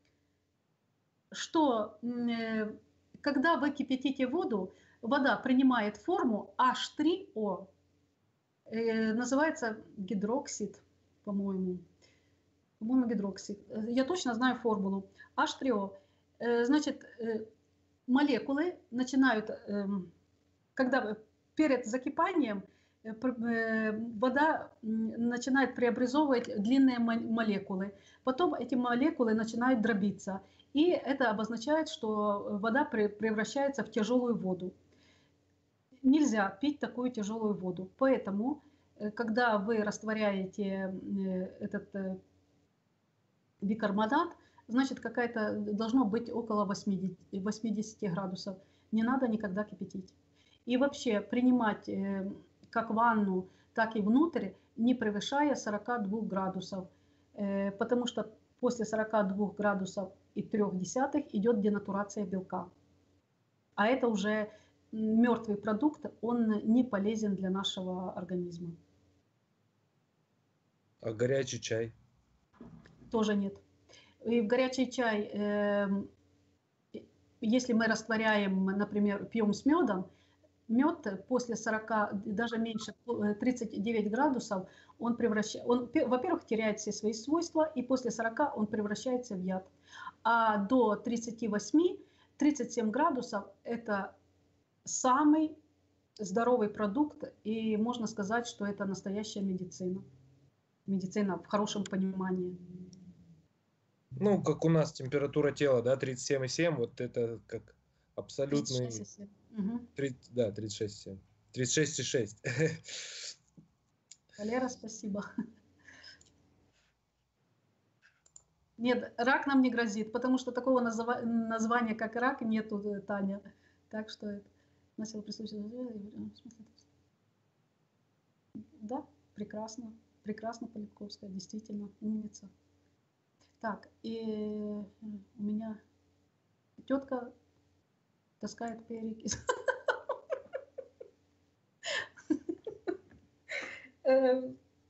что когда вы кипятите воду, вода принимает форму H3O, называется гидроксид, по-моему, гидроксид. Я точно знаю формулу. H3O. Значит, молекулы начинают, когда перед закипанием вода начинает преобразовывать длинные молекулы. Потом эти молекулы начинают дробиться. И это обозначает, что вода превращается в тяжелую воду. Нельзя пить такую тяжелую воду. Поэтому, когда вы растворяете этот бикарбонат, значит, должно быть около 80 градусов. Не надо никогда кипятить. И вообще принимать как ванну, так и внутрь, не превышая 42 градусов. Потому что после 42 градусов и 0,3 идет денатурация белка. А это уже мертвый продукт, он не полезен для нашего организма. А горячий чай? Тоже нет. И в горячий чай, если мы растворяем, например, пьем с медом, мед после 40, даже меньше 39 градусов, он, во-первых, теряет все свои свойства, и после 40 он превращается в яд. А до 38-37 градусов это самый здоровый продукт, и можно сказать, что это настоящая медицина. Медицина в хорошем понимании. Ну, как у нас температура тела, да, 37,7, вот это как абсолютный... 36,7. 36,7. 36,6. Валера, спасибо. Нет, рак нам не грозит, потому что такого названия, как рак, нету, Таня. Так что это... Да, прекрасно. Прекрасно, Поликовская, действительно, умница. Так, и у меня тетка таскает перекись.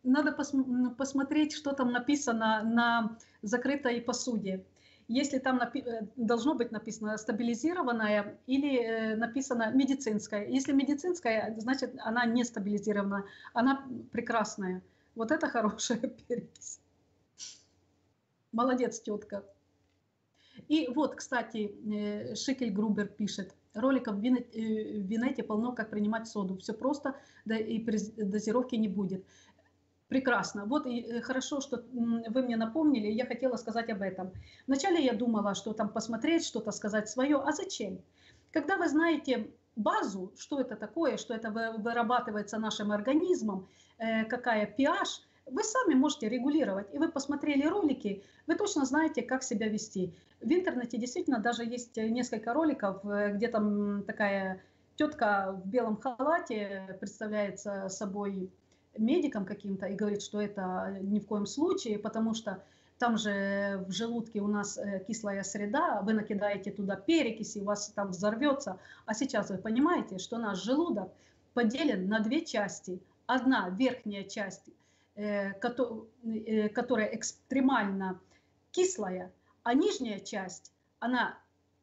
надо посмотреть, что там написано на закрытой посуде. Если там должно быть написано стабилизированная или написано медицинская. Если медицинская, значит она не стабилизирована, она прекрасная. Вот это хорошая перекись. Молодец, тетка. И вот, кстати, Шикель Грубер пишет. Роликов в Винете полно, как принимать соду. Все просто, да и дозировки не будет. Прекрасно. Вот и хорошо, что вы мне напомнили, я хотела сказать об этом. Вначале я думала, что там посмотреть, что-то сказать свое. А зачем? Когда вы знаете базу, что это такое, что это вырабатывается нашим организмом, какая pH, вы сами можете регулировать. И вы посмотрели ролики, вы точно знаете, как себя вести. В интернете действительно даже есть несколько роликов, где там такая тетка в белом халате представляется собой медиком каким-то и говорит, что это ни в коем случае, потому что там же в желудке у нас кислая среда, вы накидаете туда перекиси, у вас там взорвется. А сейчас вы понимаете, что наш желудок поделен на две части. Одна верхняя часть, которая экстремально кислая, а нижняя часть, она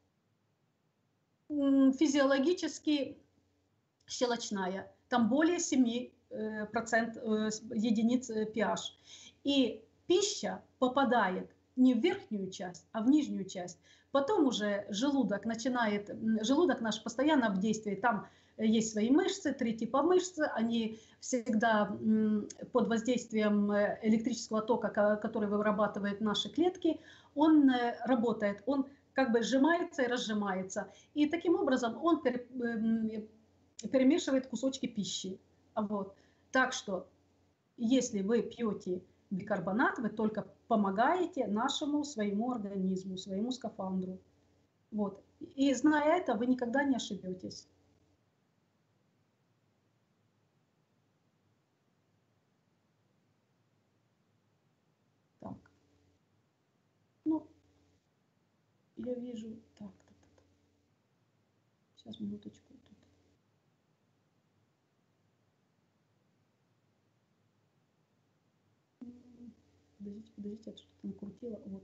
физиологически щелочная. Там более 7% единиц pH. И пища попадает не в верхнюю часть, а в нижнюю часть. Потом уже желудок наш постоянно в действии. Там есть свои мышцы, 3 типа мышц, они всегда под воздействием электрического тока, который вырабатывают наши клетки, он работает, он как бы сжимается и разжимается. И таким образом он перемешивает кусочки пищи. Вот. Так что, если вы пьете бикарбонат, вы только помогаете своему организму, своему скафандру. Вот. И зная это, вы никогда не ошибетесь. Так. Ну, я вижу... Так. Сейчас, минуточку. Подождите, я что-то накрутила. Вот.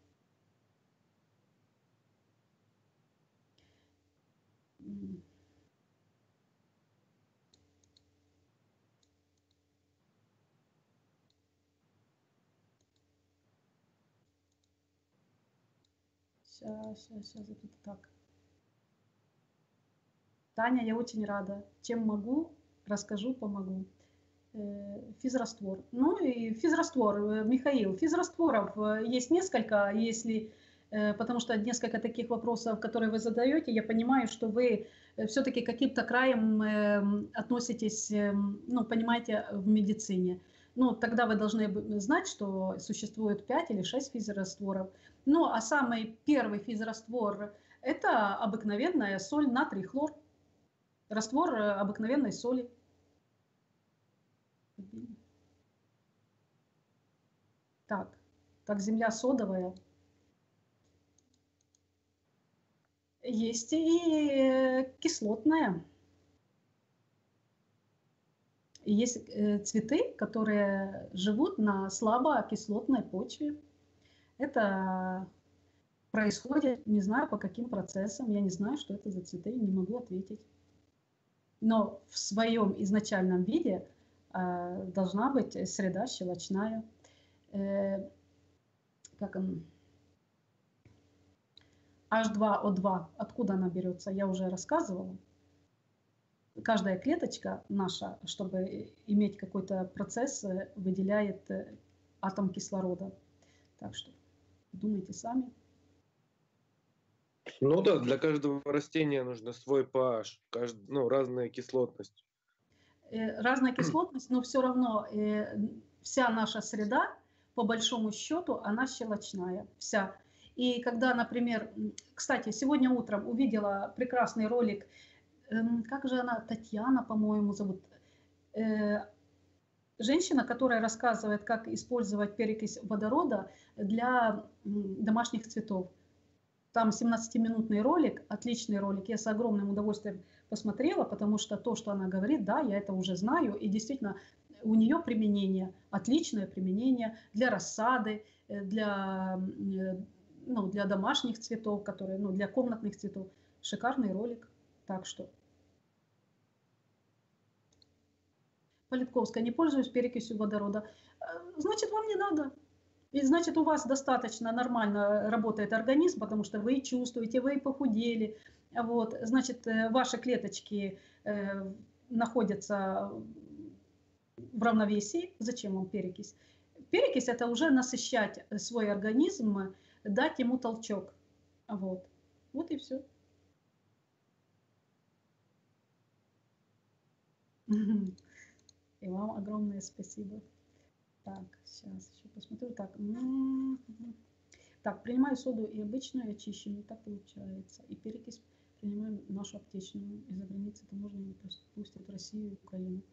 Сейчас, это так. Таня, я очень рада. Чем могу, расскажу, помогу. Физраствор. Ну и физраствор, Михаил. Физрастворов есть несколько, потому что несколько таких вопросов, которые вы задаете, я понимаю, что вы все-таки каким-то краем относитесь, понимаете, в медицине. Ну, тогда вы должны знать, что существует 5 или 6 физрастворов. Ну, а самый первый физраствор – это обыкновенная соль натрий хлор. Раствор обыкновенной соли. Так, земля содовая. Есть и кислотная. Есть цветы, которые живут на слабокислотной почве. Это происходит, не знаю по каким процессам, я не знаю, что это за цветы, не могу ответить. Но в своем изначальном виде должна быть среда щелочная. H2O2, откуда она берется, я уже рассказывала. Каждая клеточка наша, чтобы иметь какой-то процесс, выделяет атом кислорода. Так что думайте сами. Ну да, для каждого растения нужно свой pH, разная кислотность. Разная кислотность, но все равно вся наша среда, по большому счету, она щелочная, вся. И когда, например, кстати, сегодня утром увидела прекрасный ролик, как же она, Татьяна, по-моему, зовут, женщина, которая рассказывает, как использовать перекись водорода для домашних цветов. Там 17-минутный ролик, отличный ролик, я с огромным удовольствием посмотрела, потому что то, что она говорит, да, я это уже знаю, и действительно у нее применение, отличное применение для рассады, ну, для домашних цветов, которые, ну, для комнатных цветов. Шикарный ролик. Так что. Политковская, не пользуюсь перекисью водорода. Значит, вам не надо. И значит, у вас достаточно нормально работает организм, потому что вы чувствуете, вы похудели. Вот, значит, ваши клеточки находятся в равновесии. Зачем вам перекись? Перекись – это уже насыщать свой организм, дать ему толчок. Вот, вот и все. И вам огромное спасибо. Так, сейчас еще посмотрю. Так, так, принимаю соду и обычную, и очищенную. Так получается. И перекись принимаем нашу аптечную. Из-за границы таможня не пустят в Россию и Украину.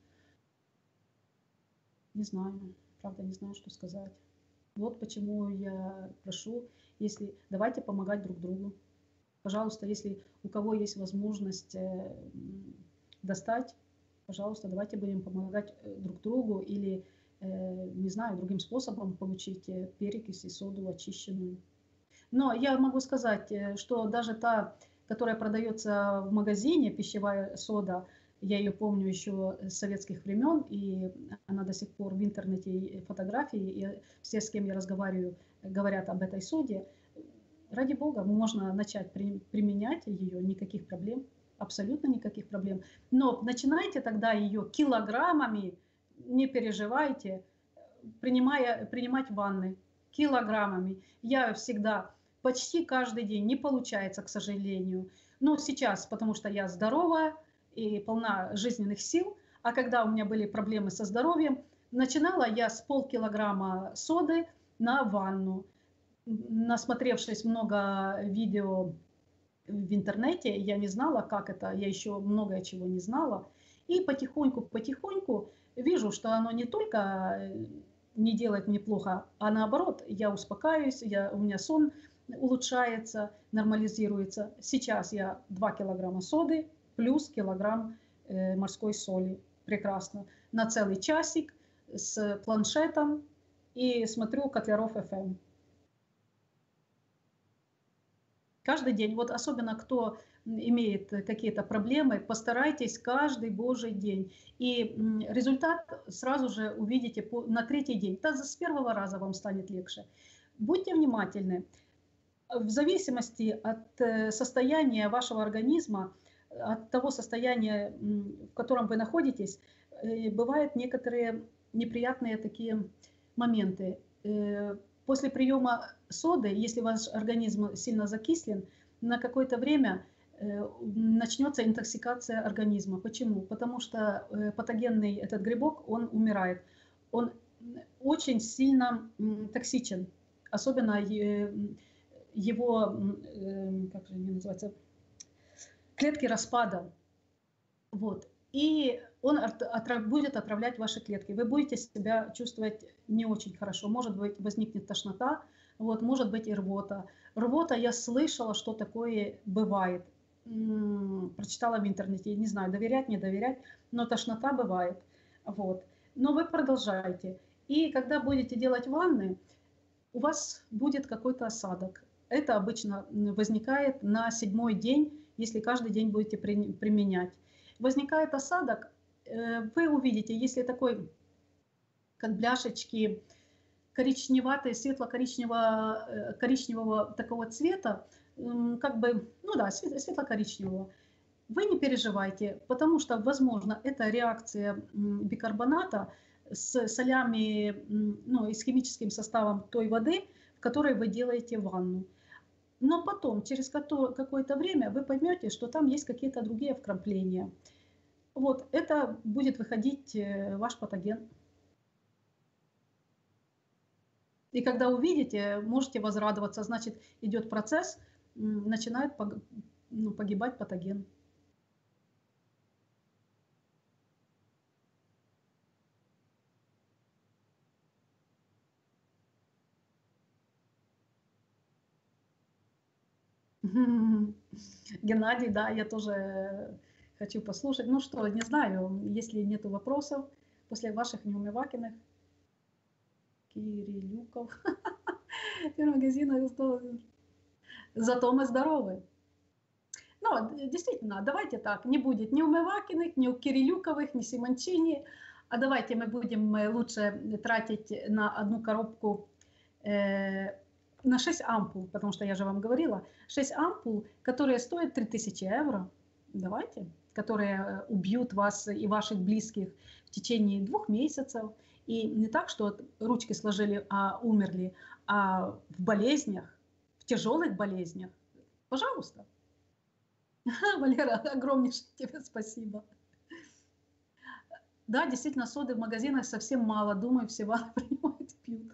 Не знаю. Правда, не знаю, что сказать. Вот почему я прошу, если давайте помогать друг другу. Пожалуйста, если у кого есть возможность достать, пожалуйста, давайте будем помогать друг другу или, не знаю, другим способом получить перекись и соду очищенную. Но я могу сказать, что даже та, которая продается в магазине, пищевая сода, я ее помню еще с советских времен, и она до сих пор в интернете, фотографии, и все, с кем я разговариваю, говорят об этой соде. Ради бога, можно начать применять ее, никаких проблем. Абсолютно никаких проблем. Но начинайте тогда ее килограммами, не переживайте, принимать ванны килограммами. Я всегда, почти каждый день, не получается, к сожалению. Но сейчас, потому что я здоровая и полна жизненных сил, а когда у меня были проблемы со здоровьем, начинала я с полкилограмма соды на ванну. Насмотревшись много видео в интернете, я не знала, как это, я еще многое чего не знала. И потихоньку вижу, что оно не только не делает мне плохо, а наоборот, я успокаиваюсь, у меня сон улучшается, нормализируется. Сейчас я 2 килограмма соды плюс килограмм морской соли. Прекрасно. На целый часик с планшетом и смотрю Котляров ФМ. Каждый день, вот особенно кто имеет какие-то проблемы, постарайтесь каждый божий день. И результат сразу же увидите на 3-й день. Да, с 1-го раза вам станет легче. Будьте внимательны. В зависимости от состояния вашего организма, от того состояния, в котором вы находитесь, бывают некоторые неприятные такие моменты. После приема соды, если ваш организм сильно закислен, на какое-то время начнется интоксикация организма. Почему? Потому что патогенный этот грибок, он умирает. Он очень сильно токсичен. Особенно его, как же они называются, клетки распада. Вот. И он будет отравлять ваши клетки. Вы будете себя чувствовать не очень хорошо. Может быть, возникнет тошнота, вот, может быть и рвота. Рвота, я слышала, что такое бывает. Прочитала в интернете, не знаю, доверять, не доверять, но тошнота бывает. Вот. Но вы продолжайте. И когда будете делать ванны, у вас будет какой-то осадок. Это обычно возникает на 7-й день, если каждый день будете применять. Возникает осадок, вы увидите, если такой, как бляшечки, коричневатые, светло-коричневого такого цвета, как бы, ну да, светло-коричневого, вы не переживайте, потому что, возможно, это реакция бикарбоната с солями, ну, и с химическим составом той воды, в которой вы делаете ванну. Но потом, через какое-то время, вы поймете, что там есть какие-то другие вкрапления. Вот, это будет выходить ваш патоген. И когда увидите, можете возрадоваться, значит, идет процесс, начинает погибать патоген. Геннадий, да, я тоже хочу послушать. Ну что, не знаю, если нет вопросов, после ваших неумывакиных Кирилюков в магазинах. Зато мы здоровы. Ну, действительно, давайте так, не будет ни Умывакиных, ни Кирилюковых, ни Симончини, а давайте мы будем лучше тратить на одну коробку, на 6 ампул, потому что я же вам говорила, 6 ампул, которые стоят 3000 евро, давайте, которые убьют вас и ваших близких в течение 2 месяцев. И не так, что ручки сложили, а умерли, а в болезнях, в тяжелых болезнях. Пожалуйста. Валера, огромнейшее тебе спасибо. Да, действительно, соды в магазинах совсем мало. Думаю, все ванны принимают и пьют.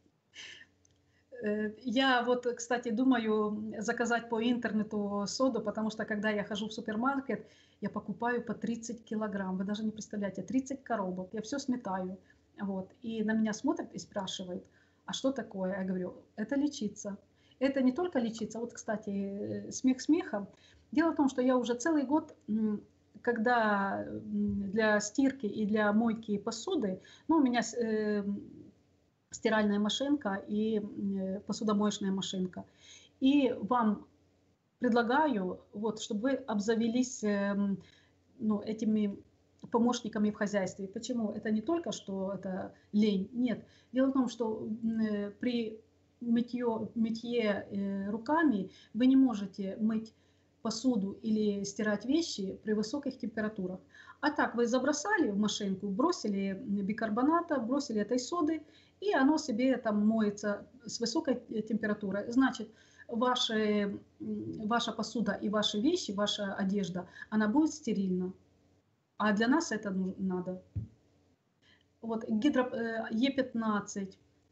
Я вот, кстати, думаю заказать по интернету соду, потому что когда я хожу в супермаркет, я покупаю по 30 килограмм. Вы даже не представляете, 30 коробок. Я все сметаю. Вот. И на меня смотрят и спрашивают, а что такое? Я говорю, это лечиться. Это не только лечиться. Вот, кстати, смех смехом. Дело в том, что я уже целый год, когда для стирки и для мойки посуды, ну, у меня стиральная машинка и посудомоечная машинка. И вам предлагаю, вот, чтобы вы обзавелись ну, этими помощниками в хозяйстве. Почему? Это не только, что это лень. Нет. Дело в том, что при мытье руками вы не можете мыть посуду или стирать вещи при высоких температурах. А так вы забросали в машинку, бросили бикарбоната, бросили этой соды, и оно себе там моется с высокой температурой. Значит, ваша посуда и ваши вещи, ваша одежда, она будет стерильна. А для нас это надо. Вот Е15,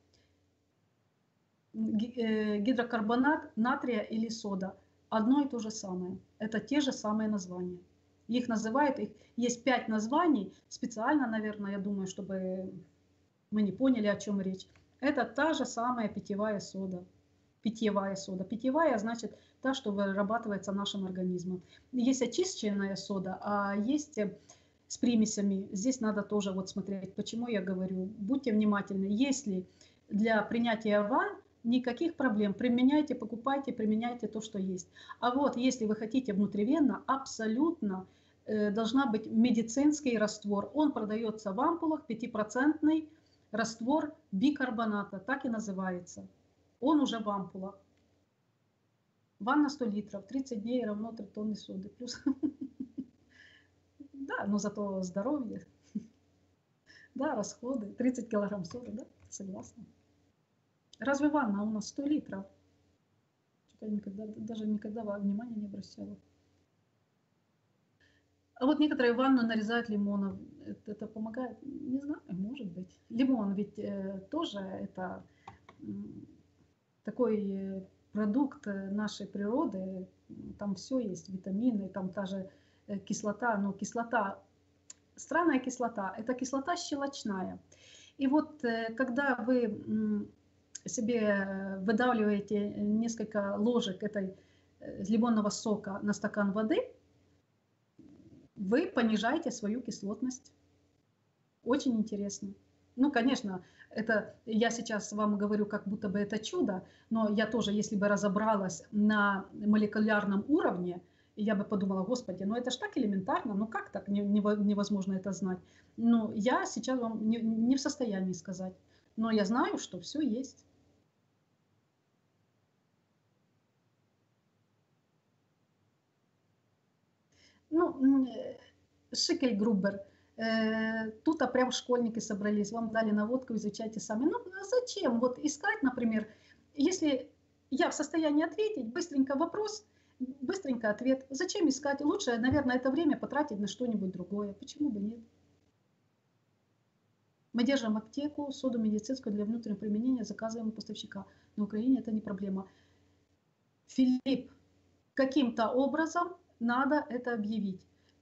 гидрокарбонат натрия или сода. Одно и то же самое. Это те же самые названия. Их называют, есть 5 названий, специально, наверное, я думаю, чтобы мы не поняли, о чем речь. Это та же самая питьевая сода. Питьевая сода. Питьевая значит та, что вырабатывается нашим организмом. Есть очищенная сода, а есть с примесями. Здесь надо тоже вот смотреть, почему я говорю. Будьте внимательны. Если для принятия ванн никаких проблем. Применяйте, покупайте, применяйте то, что есть. А вот если вы хотите внутривенно, абсолютно должна быть медицинский раствор. Он продается в ампулах, 5% раствор бикарбоната, так и называется. Он уже в ампулах. Ванна 100 литров, 30 дней равно 3 тонны соды. Плюс... Да, но зато здоровье. Да, расходы. 30 килограмм соды, да, согласна. Разве ванна у нас 100 литров? Что-то я даже никогда внимания не обращала. А вот некоторые ванну нарезают лимоном. Это помогает? Не знаю, может быть. Лимон ведь тоже это такой продукт нашей природы. Там все есть, витамины, там та же кислота. Но кислота, странная кислота, это кислота щелочная. И вот когда вы себе выдавливаете несколько ложек этой лимонного сока на стакан воды, вы понижаете свою кислотность. Очень интересно. Ну, конечно, это я сейчас вам говорю, как будто бы это чудо, но я тоже, если бы разобралась на молекулярном уровне, я бы подумала, господи, ну это ж так элементарно, ну как так невозможно это знать? Ну, я сейчас вам не в состоянии сказать, но я знаю, что все есть. Ну, Шикель-Грубер. Тут прям школьники собрались, вам дали наводку, изучайте сами. Ну, зачем? Вот искать, например, если я в состоянии ответить, быстренько вопрос, быстренько ответ. Зачем искать? Лучше, наверное, это время потратить на что-нибудь другое. Почему бы нет? Мы держим аптеку, соду медицинскую для внутреннего применения, заказываем у поставщика. На Украине это не проблема. Филипп, каким-то образом надо это объявить.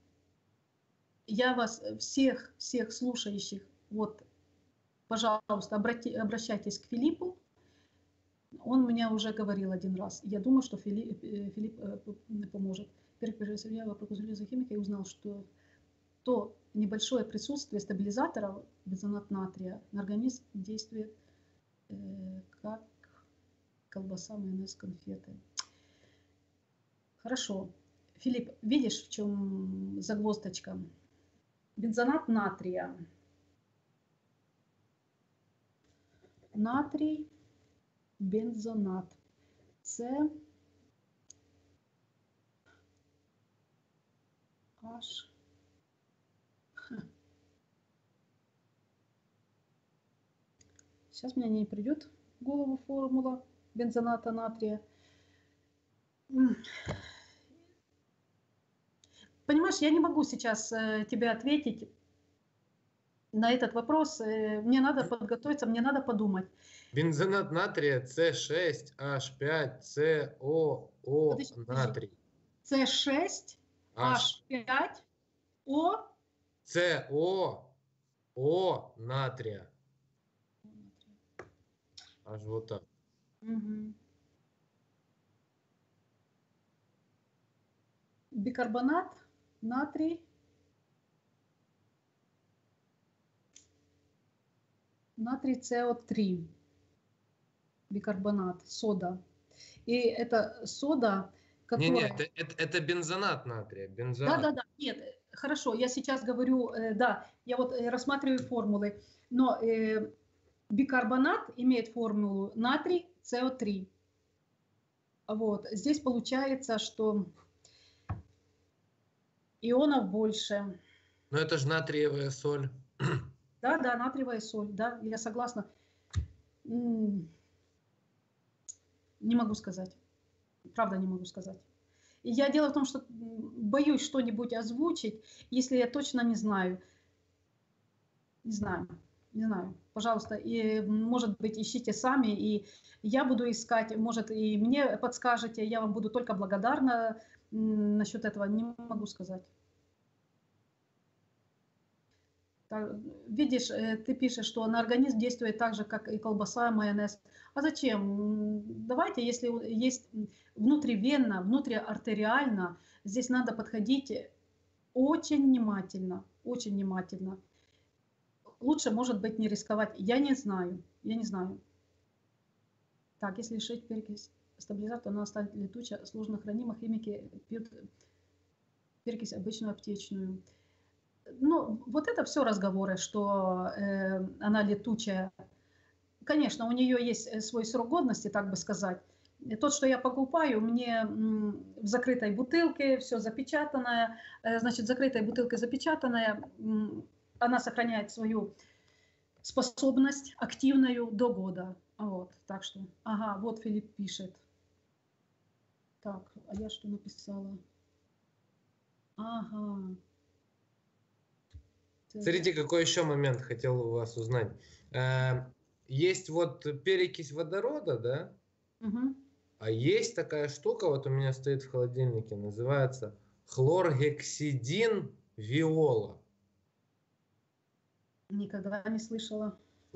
Я вас всех слушающих, вот, пожалуйста, обращайтесь к Филиппу. Он мне уже говорил один раз. Я думаю, что Филипп поможет. Я проконсультировался за химика и узнал, что то небольшое присутствие стабилизаторов бензонат натрия на организм действует как колбаса, майонез, конфеты. Хорошо. Филипп, видишь, в чем загвоздочка? Бензонат натрия. Натрий, бензонат. С H. Сейчас мне не придет в голову формула бензоната натрия. Понимаешь, я не могу сейчас тебе ответить на этот вопрос. Мне надо подготовиться, мне надо подумать. Бензонат натрия С6H5COO натрий. С6H5O СОО натрия. Аж вот так. Угу. Бикарбонат, натрий, натрий СО3, бикарбонат, сода. И это сода, которая... Не, это бензонат натрия. Бензонат. Да, нет, хорошо, я сейчас говорю, да, я вот рассматриваю формулы, но бикарбонат имеет формулу натрий СО3. Вот, здесь получается, что ионов больше. Но это же натриевая соль. Да, натриевая соль, да, я согласна. Не могу сказать. Правда, не могу сказать. И я дело в том, что боюсь что-нибудь озвучить, если я точно не знаю. Не знаю. Пожалуйста, и, может быть, ищите сами, и я буду искать, может, и мне подскажете, я вам буду только благодарна насчет этого, не могу сказать. Видишь, ты пишешь, что на организм действует так же, как и колбаса, майонез. А зачем? Давайте, если есть внутривенно, внутриартериально, здесь надо подходить очень внимательно, очень внимательно. Лучше, может быть, не рисковать. Я не знаю. Так, если лишить перекись стабилизатора, то она станет летучая, сложно хранима. Химики пьют перекись обычную аптечную. Ну, вот это все разговоры, что она летучая. Конечно, у нее есть свой срок годности, так бы сказать. Тот, что я покупаю, мне в закрытой бутылке, все запечатанное. Значит, закрытой бутылкой запечатанная, она сохраняет свою способность активную до года. Вот, так что, ага, вот Филипп пишет. Так, а я что написала? Ага. Смотрите, какой еще момент хотел у вас узнать. Есть вот перекись водорода, да? Угу. А есть такая штука, вот у меня стоит в холодильнике, называется хлоргексидин виола. Никогда не слышала.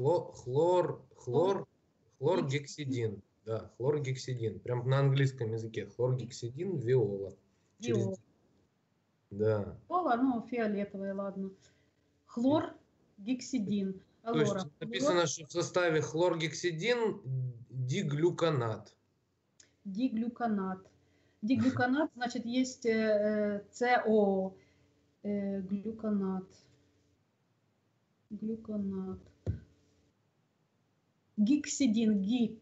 Хлоргексидин. Да, хлоргексидин. Прям на английском языке. Хлоргексидин виола. Виола. Да. Виола, ну, фиолетовая, ладно. Хлоргексидин. То есть написано, что в составе хлоргексидин диглюконат. Диглюконат. Диглюконат, значит, есть СО. Глюконат. Глюконат. Гексидин.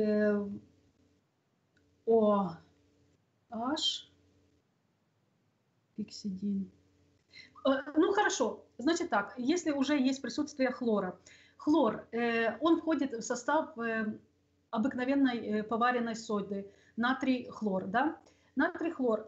OH. Гексидин. Ну хорошо, значит так, если уже есть присутствие хлора. Хлор, он входит в состав обыкновенной поваренной соды, натрий-хлор, да? Натрий-хлор,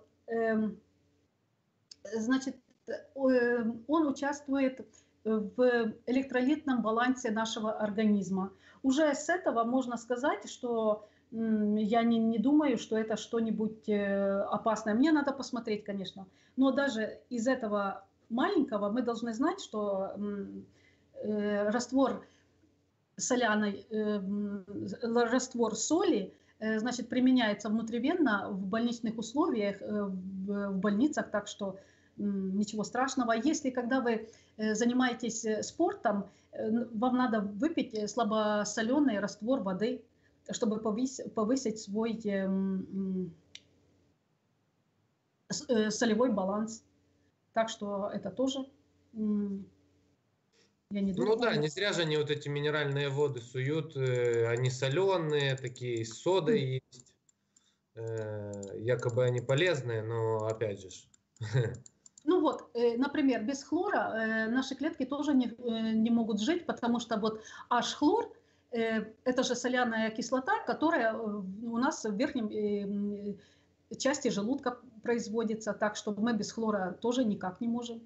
значит, он участвует в электролитном балансе нашего организма. Уже с этого можно сказать, что я не думаю, что это что-нибудь опасное. Мне надо посмотреть, конечно. Но даже из этого маленького мы должны знать, что раствор соляной, раствор соли, значит, применяется внутривенно в больничных условиях, в больницах, так что ничего страшного. Если когда вы занимаетесь спортом, вам надо выпить слабосоленый раствор воды, чтобы повысить свой солевой баланс. Так что это тоже, я не думаю. Ну да, не зря же они вот эти минеральные воды суют, они соленые, такие с содой есть. Якобы они полезные, но опять же. Ну вот, например, без хлора наши клетки тоже не могут жить, потому что вот H-хлор это же соляная кислота, которая у нас в верхнем части желудка производится, так что мы без хлора тоже никак не можем.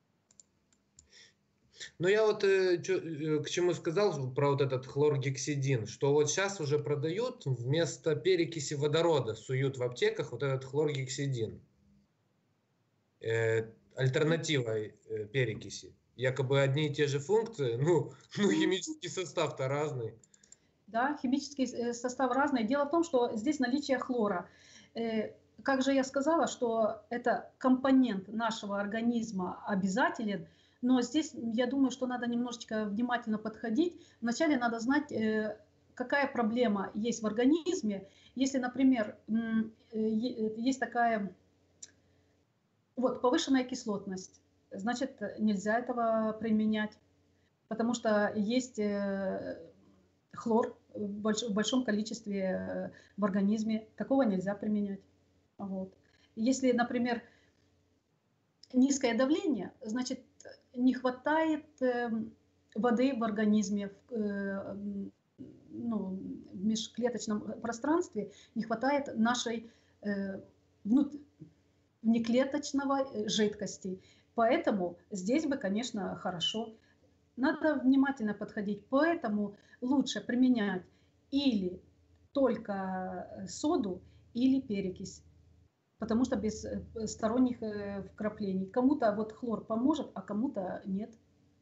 Ну я вот к чему сказал про вот этот хлоргексидин, что вот сейчас уже продают вместо перекиси водорода, суют в аптеках вот этот хлоргексидин. Альтернатива перекиси. Якобы одни и те же функции, ну химический состав-то разный. Да, химический состав разный. Дело в том, что здесь наличие хлора. Как же я сказала, что это компонент нашего организма обязателен, но здесь я думаю, что надо немножечко внимательно подходить. Вначале надо знать, какая проблема есть в организме. Если, например, есть такая вот повышенная кислотность, значит, нельзя этого применять, потому что есть хлор в большом количестве в организме, такого нельзя применять. Вот. Если, например, низкое давление, значит, не хватает воды в организме, в межклеточном пространстве, не хватает нашей внеклеточного жидкости. Поэтому здесь бы, конечно, хорошо. Надо внимательно подходить, поэтому лучше применять или только соду, или перекись, потому что без сторонних вкраплений. Кому-то вот хлор поможет, а кому-то нет.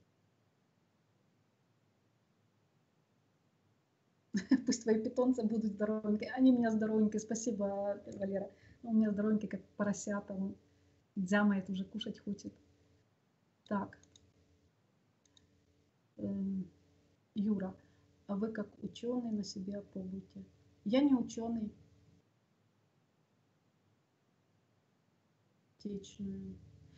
Пусть твои питомцы будут здоровенькие. Они у меня здоровенькие, спасибо, Валера. У меня здоровенькие, как поросята. Он дзямает, уже кушать хочет. Так. Юра, а вы как ученый на себя пробуйте. Я не ученый. Аптечную.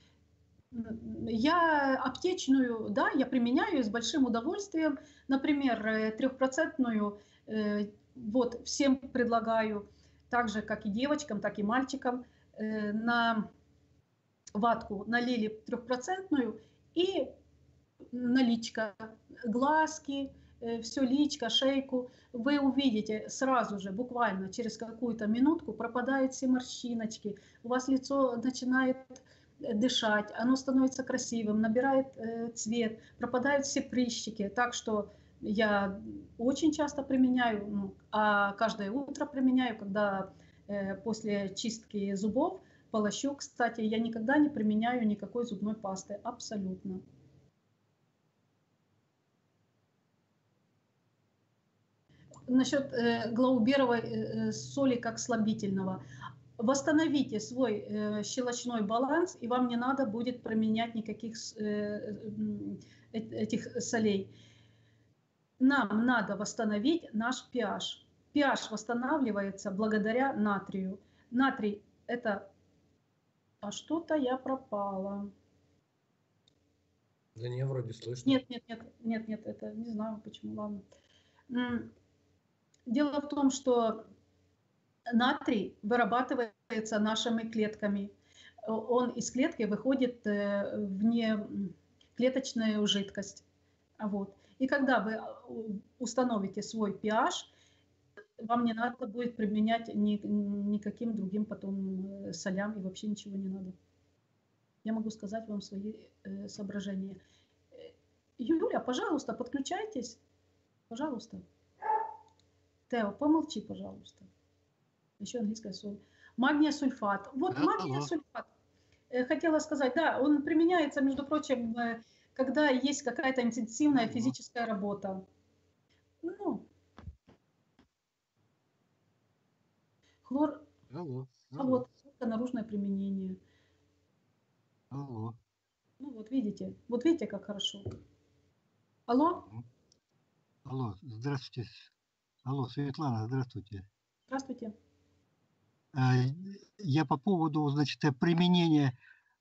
Я аптечную, да, я применяю с большим удовольствием. Например, 3%, вот всем предлагаю, так же, как и девочкам, так и мальчикам, на ватку налили 3% и наличка, глазки, все личко, шейку, вы увидите сразу же, буквально через какую-то минутку пропадают все морщиночки, у вас лицо начинает дышать, оно становится красивым, набирает цвет, пропадают все прыщики. Так что я очень часто применяю, а каждое утро применяю, когда после чистки зубов полощу. Кстати, я никогда не применяю никакой зубной пасты, абсолютно. Насчет глауберовой соли как слабительного. Восстановите свой щелочной баланс, и вам не надо будет применять никаких этих солей. Нам надо восстановить наш pH. pH восстанавливается благодаря натрию. Натрий это... А что-то я пропала. Да не, вроде слышно. Нет, это не знаю почему, ладно. Дело в том, что натрий вырабатывается нашими клетками. Он из клетки выходит в внеклеточную жидкость. Вот. И когда вы установите свой pH, вам не надо будет применять никаким другим потом солям, и вообще ничего не надо. Я могу сказать вам свои соображения. Юля, пожалуйста, подключайтесь. Пожалуйста. Тео, помолчи, пожалуйста. Еще английская соль. Магния сульфат. Вот магния сульфат. Хотела сказать, да, он применяется, между прочим, когда есть какая-то интенсивная физическая работа. Ну, хлор. Алло. А вот наружное применение. видите? Вот видите, как хорошо. Алло? Алло, здравствуйте. Алло, Светлана, здравствуйте. Здравствуйте. Я по поводу, значит, применения,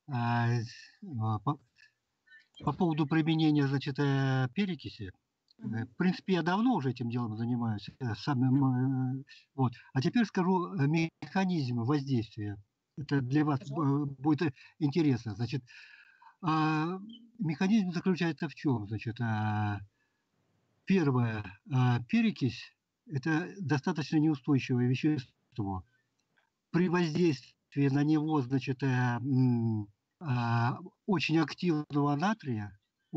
по поводу применения, значит, перекиси. В принципе, я давно уже этим делом занимаюсь, вот. А теперь скажу механизм воздействия. Это для вас будет интересно. Значит, механизм заключается в чем? Значит, первое, перекись – это достаточно неустойчивое вещество. При воздействии на него, значит, очень активного натрия,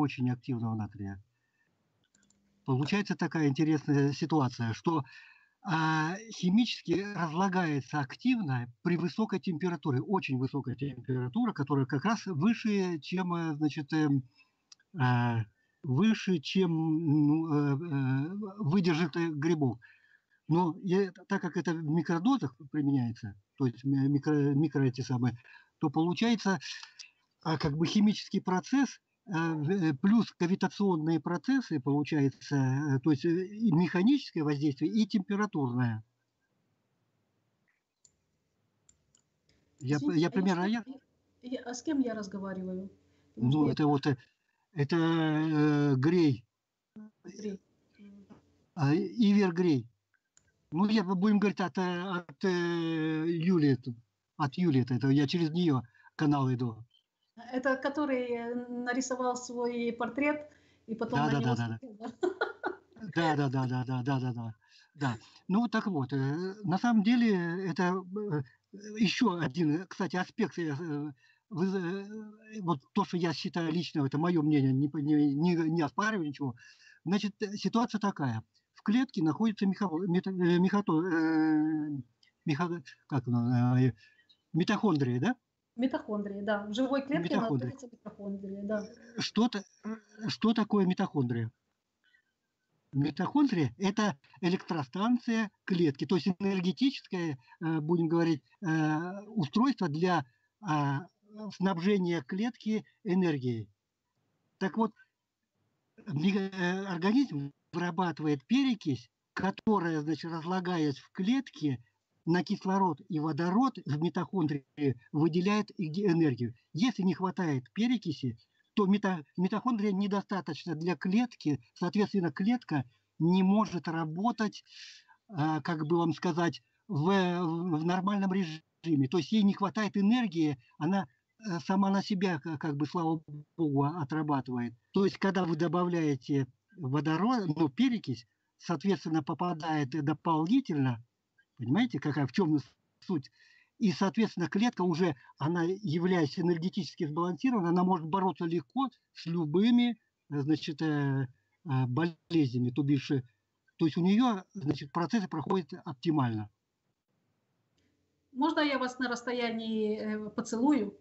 получается такая интересная ситуация, что химически разлагается активно при высокой температуре, очень высокой температуре, которая как раз выше, чем, значит, выдержит грибок. Но так как это в микродозах применяется, то есть микро эти самые, то получается как бы химический процесс плюс кавитационные процессы, получается, то есть и механическое воздействие, и температурное. Извините, я примерно... А с кем я разговариваю? Ну, это вот... Это Грей. Ивер Грей. Ну, будем говорить от Юлии. От Юлии. Это я через нее канал иду. Это который нарисовал свой портрет и потом на него... Да. Ну, так вот. На самом деле, это еще один, кстати, аспект. Вот то, что я считаю лично, это мое мнение, не оспариваю ничего. Значит, ситуация такая. В клетке находится митохондрии, да? Митохондрии, да. В живой клетке находится митохондрия, да. Что такое митохондрия? Митохондрия – это электростанция клетки, то есть энергетическое, будем говорить, устройство для снабжения клетки энергией. Так вот, организм вырабатывает перекись, которая, значит, разлагаясь в клетке на кислород и водород, в митохондрии выделяет энергию. Если не хватает перекиси, то митохондрия недостаточно для клетки, соответственно, клетка не может работать, как бы вам сказать, в нормальном режиме. То есть ей не хватает энергии, она сама на себя, как бы, слава богу, отрабатывает. То есть, когда вы добавляете водород, ну, перекись, соответственно, попадает дополнительно, понимаете, в чем суть? И, соответственно, клетка уже, она, являясь энергетически сбалансированной, она может бороться легко с любыми, значит, болезнями. То есть у нее, значит, процессы проходят оптимально. Можно я вас на расстоянии поцелую?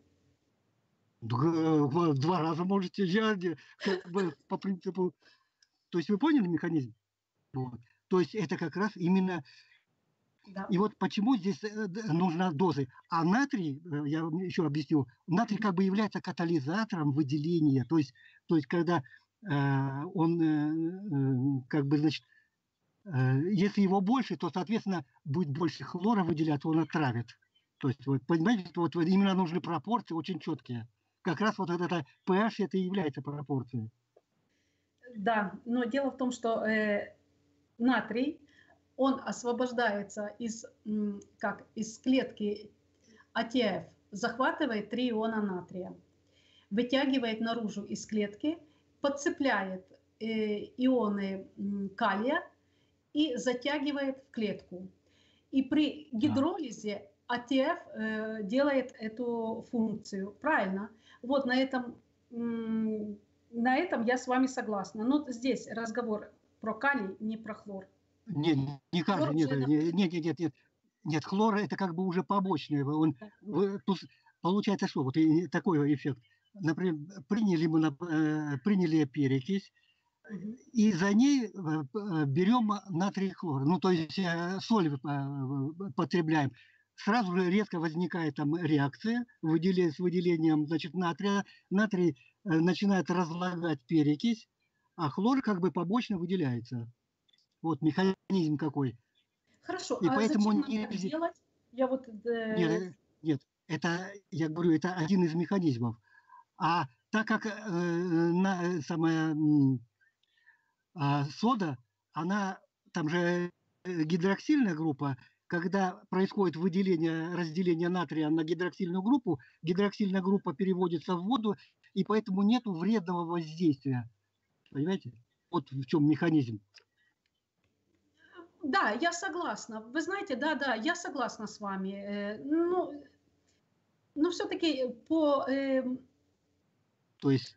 В 2 раза можете, как бы по принципу. То есть вы поняли механизм? Вот. То есть это как раз именно... Да. И вот почему здесь нужна доза. А натрий, я вам еще объясню, натрий как бы является катализатором выделения. То есть когда он, как бы, значит, если его больше, то, соответственно, будет больше хлора выделяться, он отравит. То есть, вот, понимаете, вот именно нужны пропорции очень четкие. Как раз вот это pH, это и является пропорцией. Да, но дело в том, что натрий, он освобождается из клетки АТФ, захватывает 3 иона натрия, вытягивает наружу из клетки, подцепляет ионы калия и затягивает в клетку. И при гидролизе АТФ делает эту функцию. Правильно? Вот на этом я с вами согласна. Но здесь разговор про калий, не про хлор. Нет, хлор это как бы уже побочный. Тут получается что? Вот такой эффект. Например, приняли перекись, и за ней берем натрий хлор. Ну, то есть соль потребляем. сразу же резко возникает там реакция с выделением, значит, натрия. Натрий начинает разлагать перекись, а хлор как бы побочно выделяется. Вот механизм какой. Хорошо, И а поэтому зачем нам так нельзя... делать? Я вот... Нет, это, я говорю, это один из механизмов. А так как самая сода, она, там же гидроксильная группа, когда происходит разделение натрия на гидроксильную группу, гидроксильная группа переводится в воду, и поэтому нет вредного воздействия. Понимаете? Вот в чем механизм. Да, я согласна. Вы знаете, да, я согласна с вами. Но все-таки То есть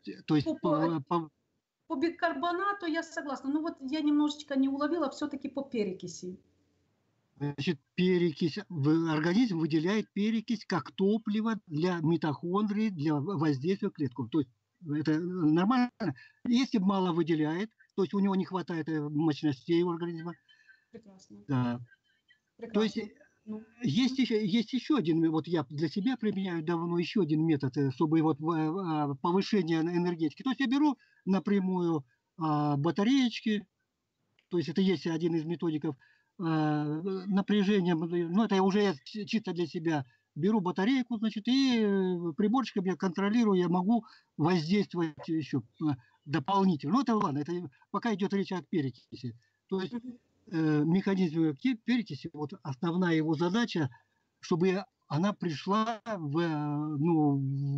по бикарбонату я согласна. Ну вот я немножечко не уловила все-таки по перекиси. Значит, организм выделяет перекись как топливо для митохондрий, для воздействия в клетку. То есть это нормально. Если мало выделяет, то есть у него не хватает мощностей у организма. Прекрасно. Да. Прекрасно. То есть есть еще один, вот я для себя применяю давно еще один метод, чтобы вот повышение энергетики. То есть я беру напрямую батареечки, то есть это есть один из методиков напряжения, ну это уже я чисто для себя беру батарейку, значит, и приборчиком я контролирую, я могу воздействовать еще дополнительно. Ну это ладно, это пока идет речь о перекиси. То есть механизм перекиси, вот основная его задача, чтобы она пришла в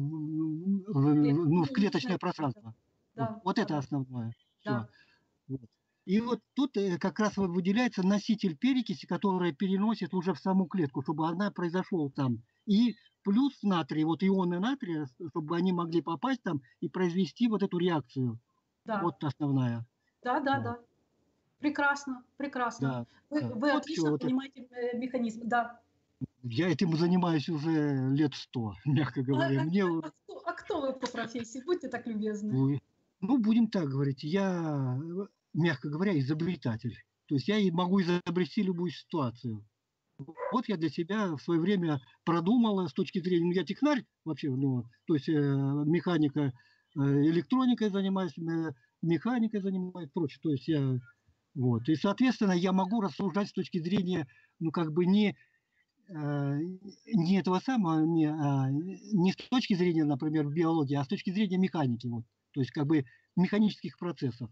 клеточное пространство. Да, вот это основное. Да. Вот. И вот тут как раз выделяется носитель перекиси, который переносит уже в саму клетку, чтобы она произошла там. И плюс натрий, вот ионы натрия, чтобы они могли попасть там и произвести вот эту реакцию. Да. Вот основная. Да. Прекрасно. Да. Вы Вот отлично понимаете механизм, да. Я этим занимаюсь уже лет 100, мягко говоря. А кто вы по профессии? Будьте так любезны. Ну, будем так говорить. Я, мягко говоря, изобретатель. То есть я и могу изобрести любую ситуацию. Вот я для себя в свое время продумала с точки зрения, я технарь вообще, то есть механика, электроникой занимаюсь, механикой занимаюсь, прочее. То есть я, вот. И, соответственно, я могу рассуждать с точки зрения, не этого самого, не с точки зрения, например, биологии, а с точки зрения механики, вот. То есть как бы механических процессов.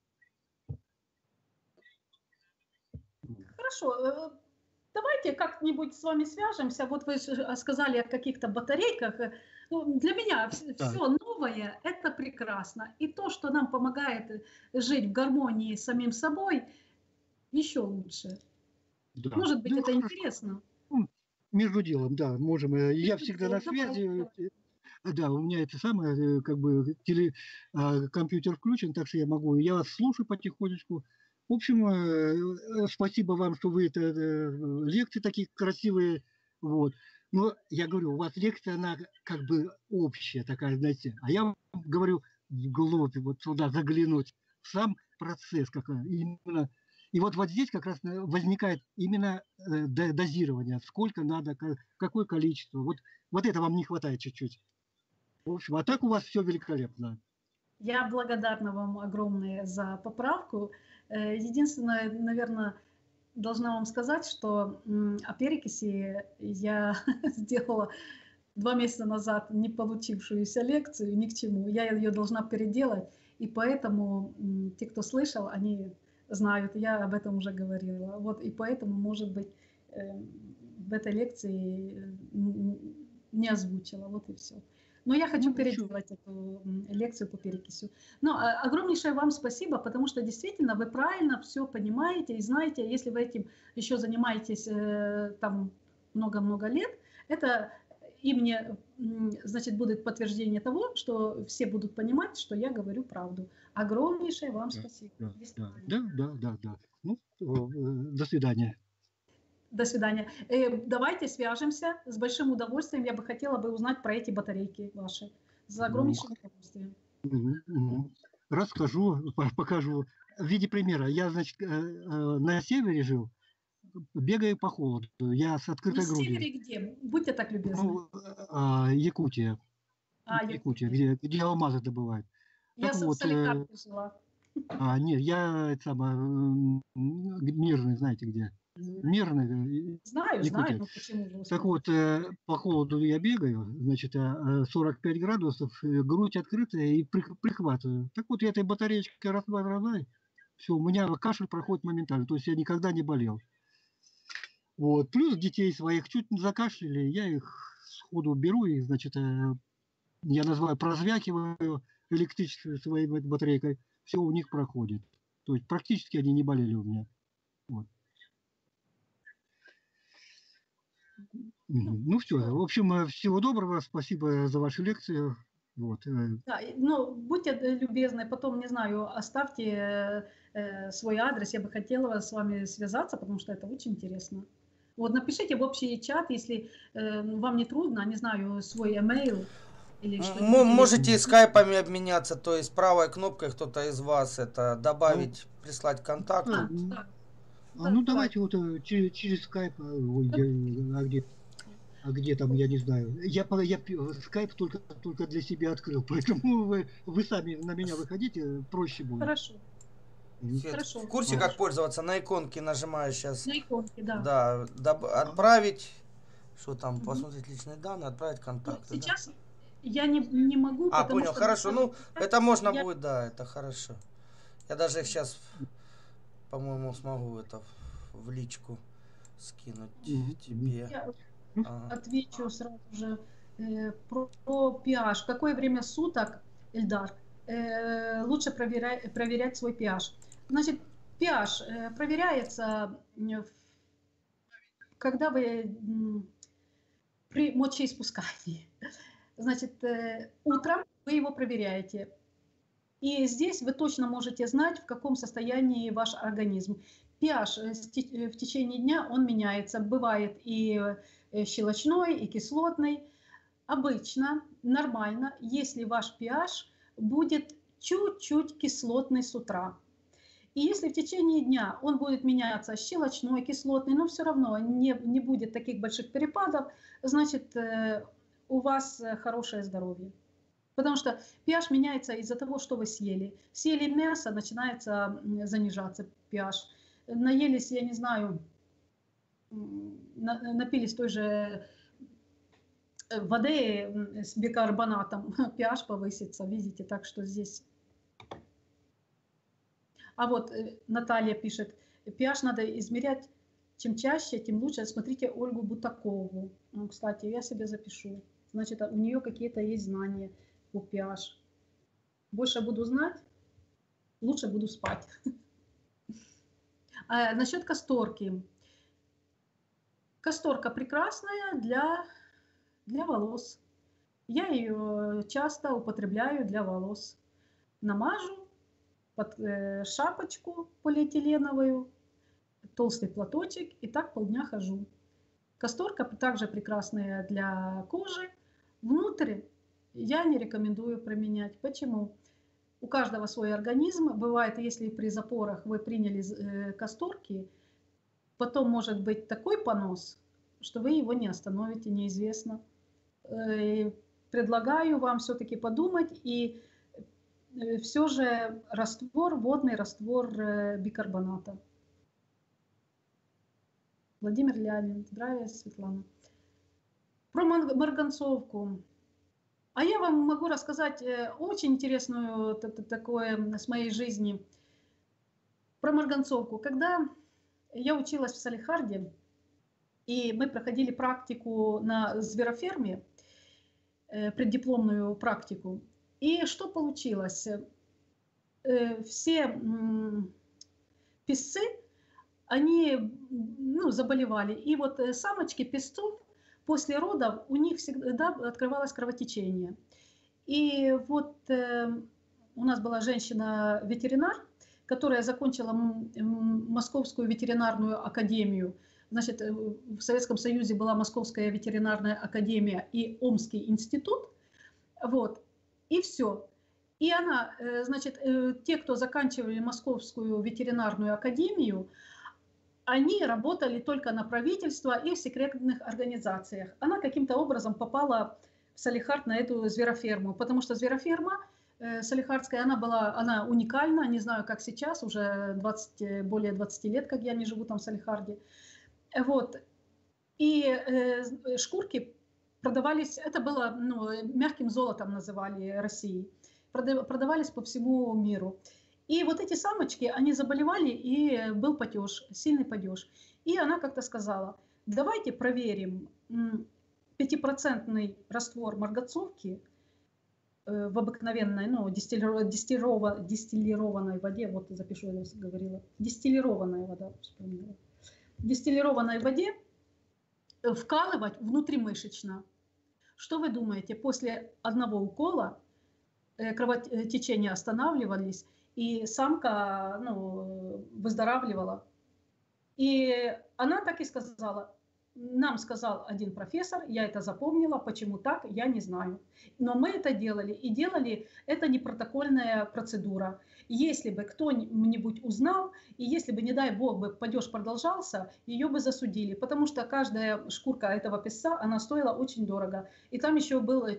Хорошо. Давайте как-нибудь с вами свяжемся. Вот вы сказали о каких-то батарейках. Для меня все новое – это прекрасно. И то, что нам помогает жить в гармонии с самим собой, еще лучше. Да. Может быть, это интересно. Между делом, да, можем. Я всегда на связи. Да, у меня это самое, как бы компьютер включен, так что я могу. Я вас слушаю потихонечку. В общем, спасибо вам, что вы лекции такие красивые. Вот. Но я говорю, у вас лекция, она как бы общая такая, знаете. А я вам говорю вглубь, вот сюда заглянуть, в сам процесс какой именно. И вот здесь как раз возникает именно дозирование. Сколько надо, какое количество. Вот это вам не хватает чуть-чуть. В общем, а так у вас все великолепно. Я благодарна вам огромное за поправку. Единственное, наверное, должна вам сказать, что о перекиси я сделала 2 месяца назад не получившуюся лекцию ни к чему. Я ее должна переделать, и поэтому те, кто слышал, они знают, я об этом уже говорила. Вот, и поэтому, может быть, в этой лекции не озвучила. Вот и все. Но я хочу переделать эту лекцию по перекисью. Но огромнейшее вам спасибо, потому что действительно вы правильно все понимаете и знаете. Если вы этим еще занимаетесь там много-много лет, это и мне, значит, будет подтверждение того, что все будут понимать, что я говорю правду. Огромнейшее вам спасибо. Да. Ну, до свидания. До свидания. Давайте свяжемся. С большим удовольствием. Я бы хотела узнать про эти батарейки ваши. С огромнейшим удовольствием. Расскажу, покажу. В виде примера. Я, значит, на севере жил. бегаю по холоду. Я с На открытой грудью. севере где? Будьте так любезны. Ну, Якутия. Якутия, Якутия. где алмазы добывают. Я Так в вот, Салихарде жила. нет, я Мирный, знаете где? Мирный, Знаю, Якутия. ну почему же? Так Господи. вот, по холоду я бегаю, значит, 45 градусов, грудь открытая и прихватываю. Так вот, я этой батареечкой раз-два, все, у меня кашель проходит моментально, то есть я никогда не болел. Вот, плюс детей своих чуть закашляли, я их сходу беру и, значит, я называю, прозвякиваю электричество своей батарейкой, все у них проходит. То есть практически они не болели у меня. Вот. Ну все, в общем, всего доброго, спасибо за вашу лекцию. Вот. Да, ну, будьте любезны, потом, не знаю, оставьте свой адрес, я бы хотела с вами связаться, потому что это очень интересно. Вот напишите в общий чат, если вам не трудно, не знаю, свой email или что-нибудь. Можете скайпами обменяться, то есть правой кнопкой кто-то из вас это добавить, прислать контакты. Ну давайте вот через скайп, а где там, я не знаю. Я скайп только для себя открыл, поэтому вы сами на меня выходите, проще будет. Хорошо. Хорошо. В курсе, как пользоваться? На иконке нажимаешь сейчас. На иконке, да. Да, отправить, что там, посмотреть личные данные, отправить контакты. Сейчас я не могу, потому понял, что... хорошо, ну, это можно будет, да, это хорошо. Я даже их сейчас, по-моему, смогу это в личку скинуть тебе. Я отвечу сразу же про pH. В какое время суток, Эльдар, лучше проверять свой pH? Значит, pH проверяется, когда вы при мочеиспускании. Значит, утром вы его проверяете. И здесь вы точно можете знать, в каком состоянии ваш организм. pH в течение дня он меняется. Бывает и щелочной, и кислотный. Обычно, нормально, если ваш pH будет чуть-чуть кислотный с утра. И если в течение дня он будет меняться щелочной, кислотный, но все равно не будет таких больших перепадов, значит, у вас хорошее здоровье. Потому что pH меняется из-за того, что вы съели. Съели мясо, начинается занижаться pH. Наелись, я не знаю, напились той же воды с бикарбонатом, pH повысится, видите, так что здесь... А вот Наталья пишет, pH надо измерять, чем чаще, тем лучше. Смотрите Ольгу Бутакову. Кстати, я себе запишу. Значит, у нее какие-то есть знания по pH. Больше буду знать, лучше буду спать. А насчет касторки. Касторка прекрасная для волос. Я ее часто употребляю для волос. Намажу под шапочку полиэтиленовую, толстый платочек, и так полдня хожу. Касторка также прекрасная для кожи. Внутрь я не рекомендую применять. Почему? У каждого свой организм. Бывает, если при запорах вы приняли касторки, потом может быть такой понос, что вы его не остановите, неизвестно. Предлагаю вам все-таки подумать и все же водный раствор бикарбоната. Владимир Лялин. Здравия, Светлана. Про марганцовку. А я вам могу рассказать очень интересную такое с моей жизни про марганцовку. Когда я училась в Салихарде, и мы проходили практику на звероферме, преддипломную практику. И что получилось? Все песцы, они заболевали. И вот самочки песцов после родов у них всегда открывалось кровотечение. И вот у нас была женщина-ветеринар, которая закончила Московскую ветеринарную академию. Значит, в Советском Союзе была Московская ветеринарная академия и Омский институт. Вот. И все. И она, значит, те, кто заканчивали Московскую ветеринарную академию, они работали только на правительство и в секретных организациях. Она каким-то образом попала в Салехард на эту звероферму, потому что звероферма салехардская, она уникальна, не знаю, как сейчас, уже более 20 лет, как я не живу там в Салехарде. Вот. И шкурки продавались, это было, мягким золотом называли России, продавались по всему миру. И вот эти самочки, они заболевали, и был падеж, сильный падеж. И она как-то сказала, давайте проверим 5% раствор марганцовки в обыкновенной, дистиллированной воде, вот запишу, я говорила, дистиллированная вода, вспомнила, дистиллированной воде вкалывать внутримышечно. Что вы думаете, после одного укола кровотечения останавливались, и самка выздоравливала. И она так и сказала. Нам сказал один профессор, я это запомнила, почему так, я не знаю. Но мы это делали, и делали, это не протокольная процедура. Если бы кто-нибудь узнал, и если бы, не дай бог, бы падеж продолжался, ее бы засудили, потому что каждая шкурка этого песца, она стоила очень дорого. И там еще была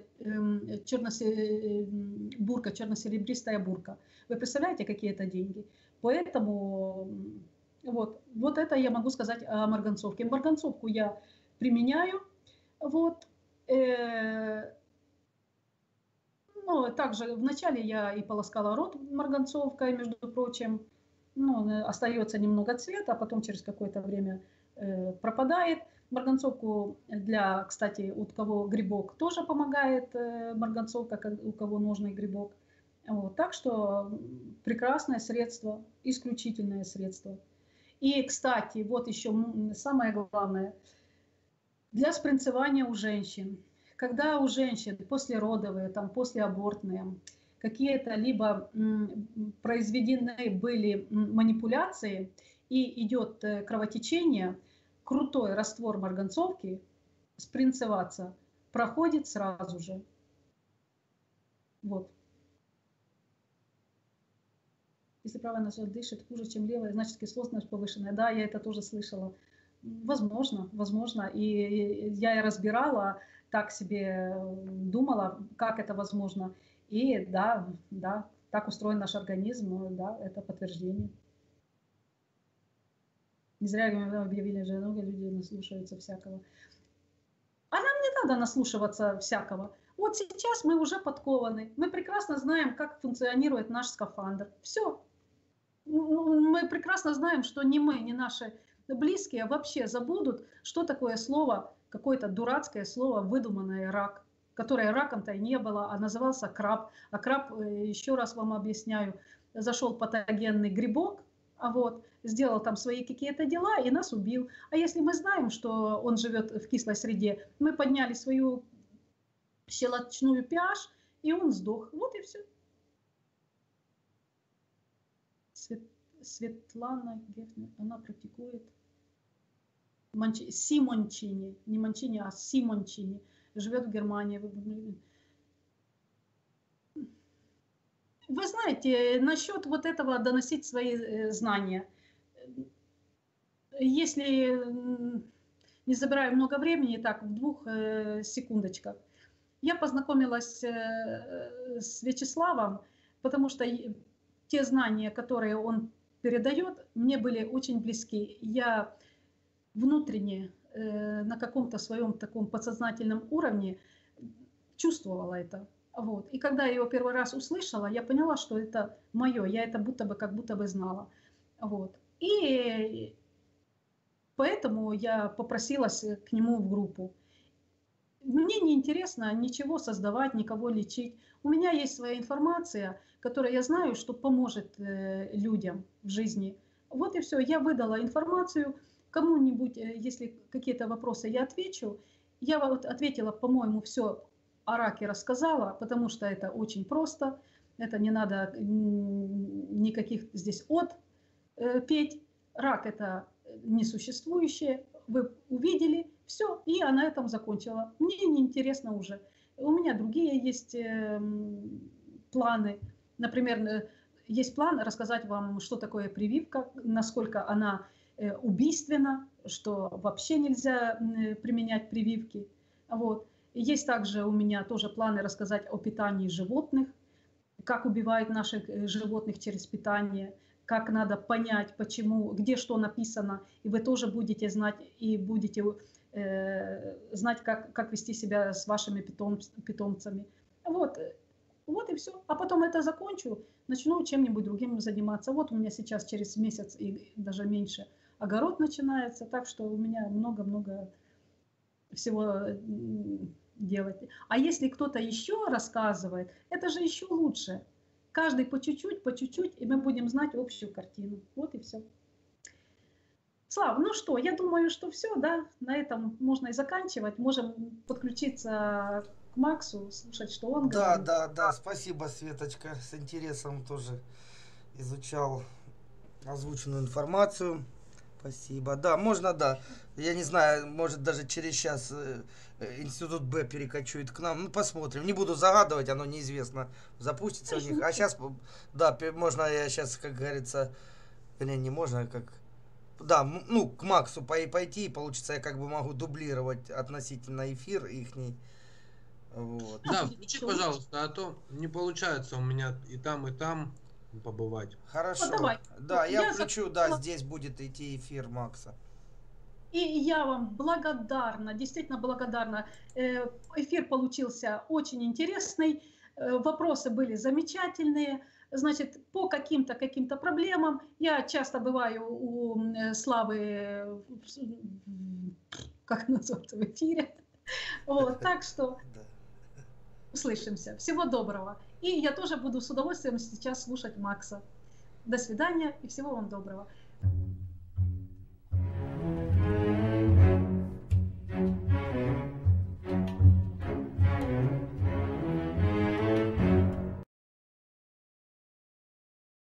черно-серебристая бурка. Вы представляете, какие это деньги? Поэтому... Вот это я могу сказать о марганцовке. Марганцовку я применяю. Также вначале я и полоскала рот марганцовкой, между прочим. Остается немного цвета, а потом через какое-то время пропадает. Марганцовку кстати, у кого грибок тоже помогает марганцовка, у кого ножный грибок. Так что прекрасное средство, исключительное средство. И, кстати, вот еще самое главное, для спринцевания у женщин. Когда у женщин послеродовые, послеабортные, какие-то либо произведены были манипуляции и идет кровотечение, крутой раствор марганцовки, спринцеваться, проходит сразу же. Вот. Если правая нога дышит хуже, чем левая, значит кислотность повышенная. Да, я это тоже слышала. Возможно. И я разбирала, так себе думала, как это возможно. И да, так устроен наш организм, да, это подтверждение. Не зря объявили, что много людей наслушаются всякого. А нам не надо наслушиваться всякого. Вот сейчас мы уже подкованы. Мы прекрасно знаем, как функционирует наш скафандр. Все. Мы прекрасно знаем, что ни мы, ни наши близкие вообще забудут, что такое слово, какое-то дурацкое слово, выдуманное рак, которое раком-то и не было, а назывался краб. А краб, еще раз вам объясняю, зашел патогенный грибок, сделал там свои какие-то дела и нас убил. А если мы знаем, что он живет в кислой среде, мы подняли свою щелочную pH, и он сдох. Вот и все. Светлана Гефнер, она практикует Симончини, не Мончини, а Симончини, живет в Германии. Вы знаете, насчет вот этого доносить свои знания. Если не забираю много времени, так, в 2 секундочках. Я познакомилась с Вячеславом, потому что те знания, которые он передает, мне были очень близки. Я внутренне на каком-то своем таком подсознательном уровне чувствовала это. И когда я его первый раз услышала, я поняла, что это мое, я это как будто бы знала. И поэтому я попросилась к нему в группу. Мне не интересно ничего создавать, никого лечить. У меня есть своя информация, которая я знаю, что поможет людям в жизни. Вот и все. Я выдала информацию. Кому-нибудь, если какие-то вопросы, я отвечу. Я ответила, по-моему, все о раке рассказала, потому что это очень просто. Это не надо никаких здесь петь. Рак – это несуществующее. Вы увидели, все, и я на этом закончила. Мне неинтересно уже. У меня другие есть планы. Например, есть план рассказать вам, что такое прививка, насколько она убийственно, что вообще нельзя применять прививки. Вот. Есть также у меня тоже планы рассказать о питании животных, как убивают наших животных через питание, как надо понять, почему, где что написано, и вы тоже будете знать, и будете знать, как вести себя с вашими питомцами. Вот. Вот и все. А потом это закончу, начну чем-нибудь другим заниматься. Вот у меня сейчас через месяц и даже меньше огород начинается, так что у меня много-много всего делать. А если кто-то еще рассказывает, это же еще лучше. Каждый по чуть-чуть, и мы будем знать общую картину. Вот и все. Слава, ну что, я думаю, что все, да, на этом можно и заканчивать. Можем подключиться к Максу, слушать, что он говорит. Да, спасибо, Светочка, с интересом тоже изучал озвученную информацию. Спасибо. Да, можно, да. Я не знаю, может даже через час Институт Б перекочует к нам. Ну, посмотрим. Не буду загадывать, оно неизвестно, запустится у них. А сейчас, да, можно я сейчас, как говорится, не можно, как... Да, ну, к Максу пойти, получится, я как бы могу дублировать относительно эфир ихний. Вот. Да, включи, пожалуйста, а то не получается у меня и там побывать. Хорошо. Ну, давай. Да, я включу, да, здесь будет идти эфир Макса. И я вам благодарна, действительно благодарна. Эфир получился очень интересный, вопросы были замечательные. Значит, по каким-то проблемам я часто бываю у Славы, как называется, в эфире. Вот, так что услышимся. Всего доброго. И я тоже буду с удовольствием сейчас слушать Макса. До свидания и всего вам доброго.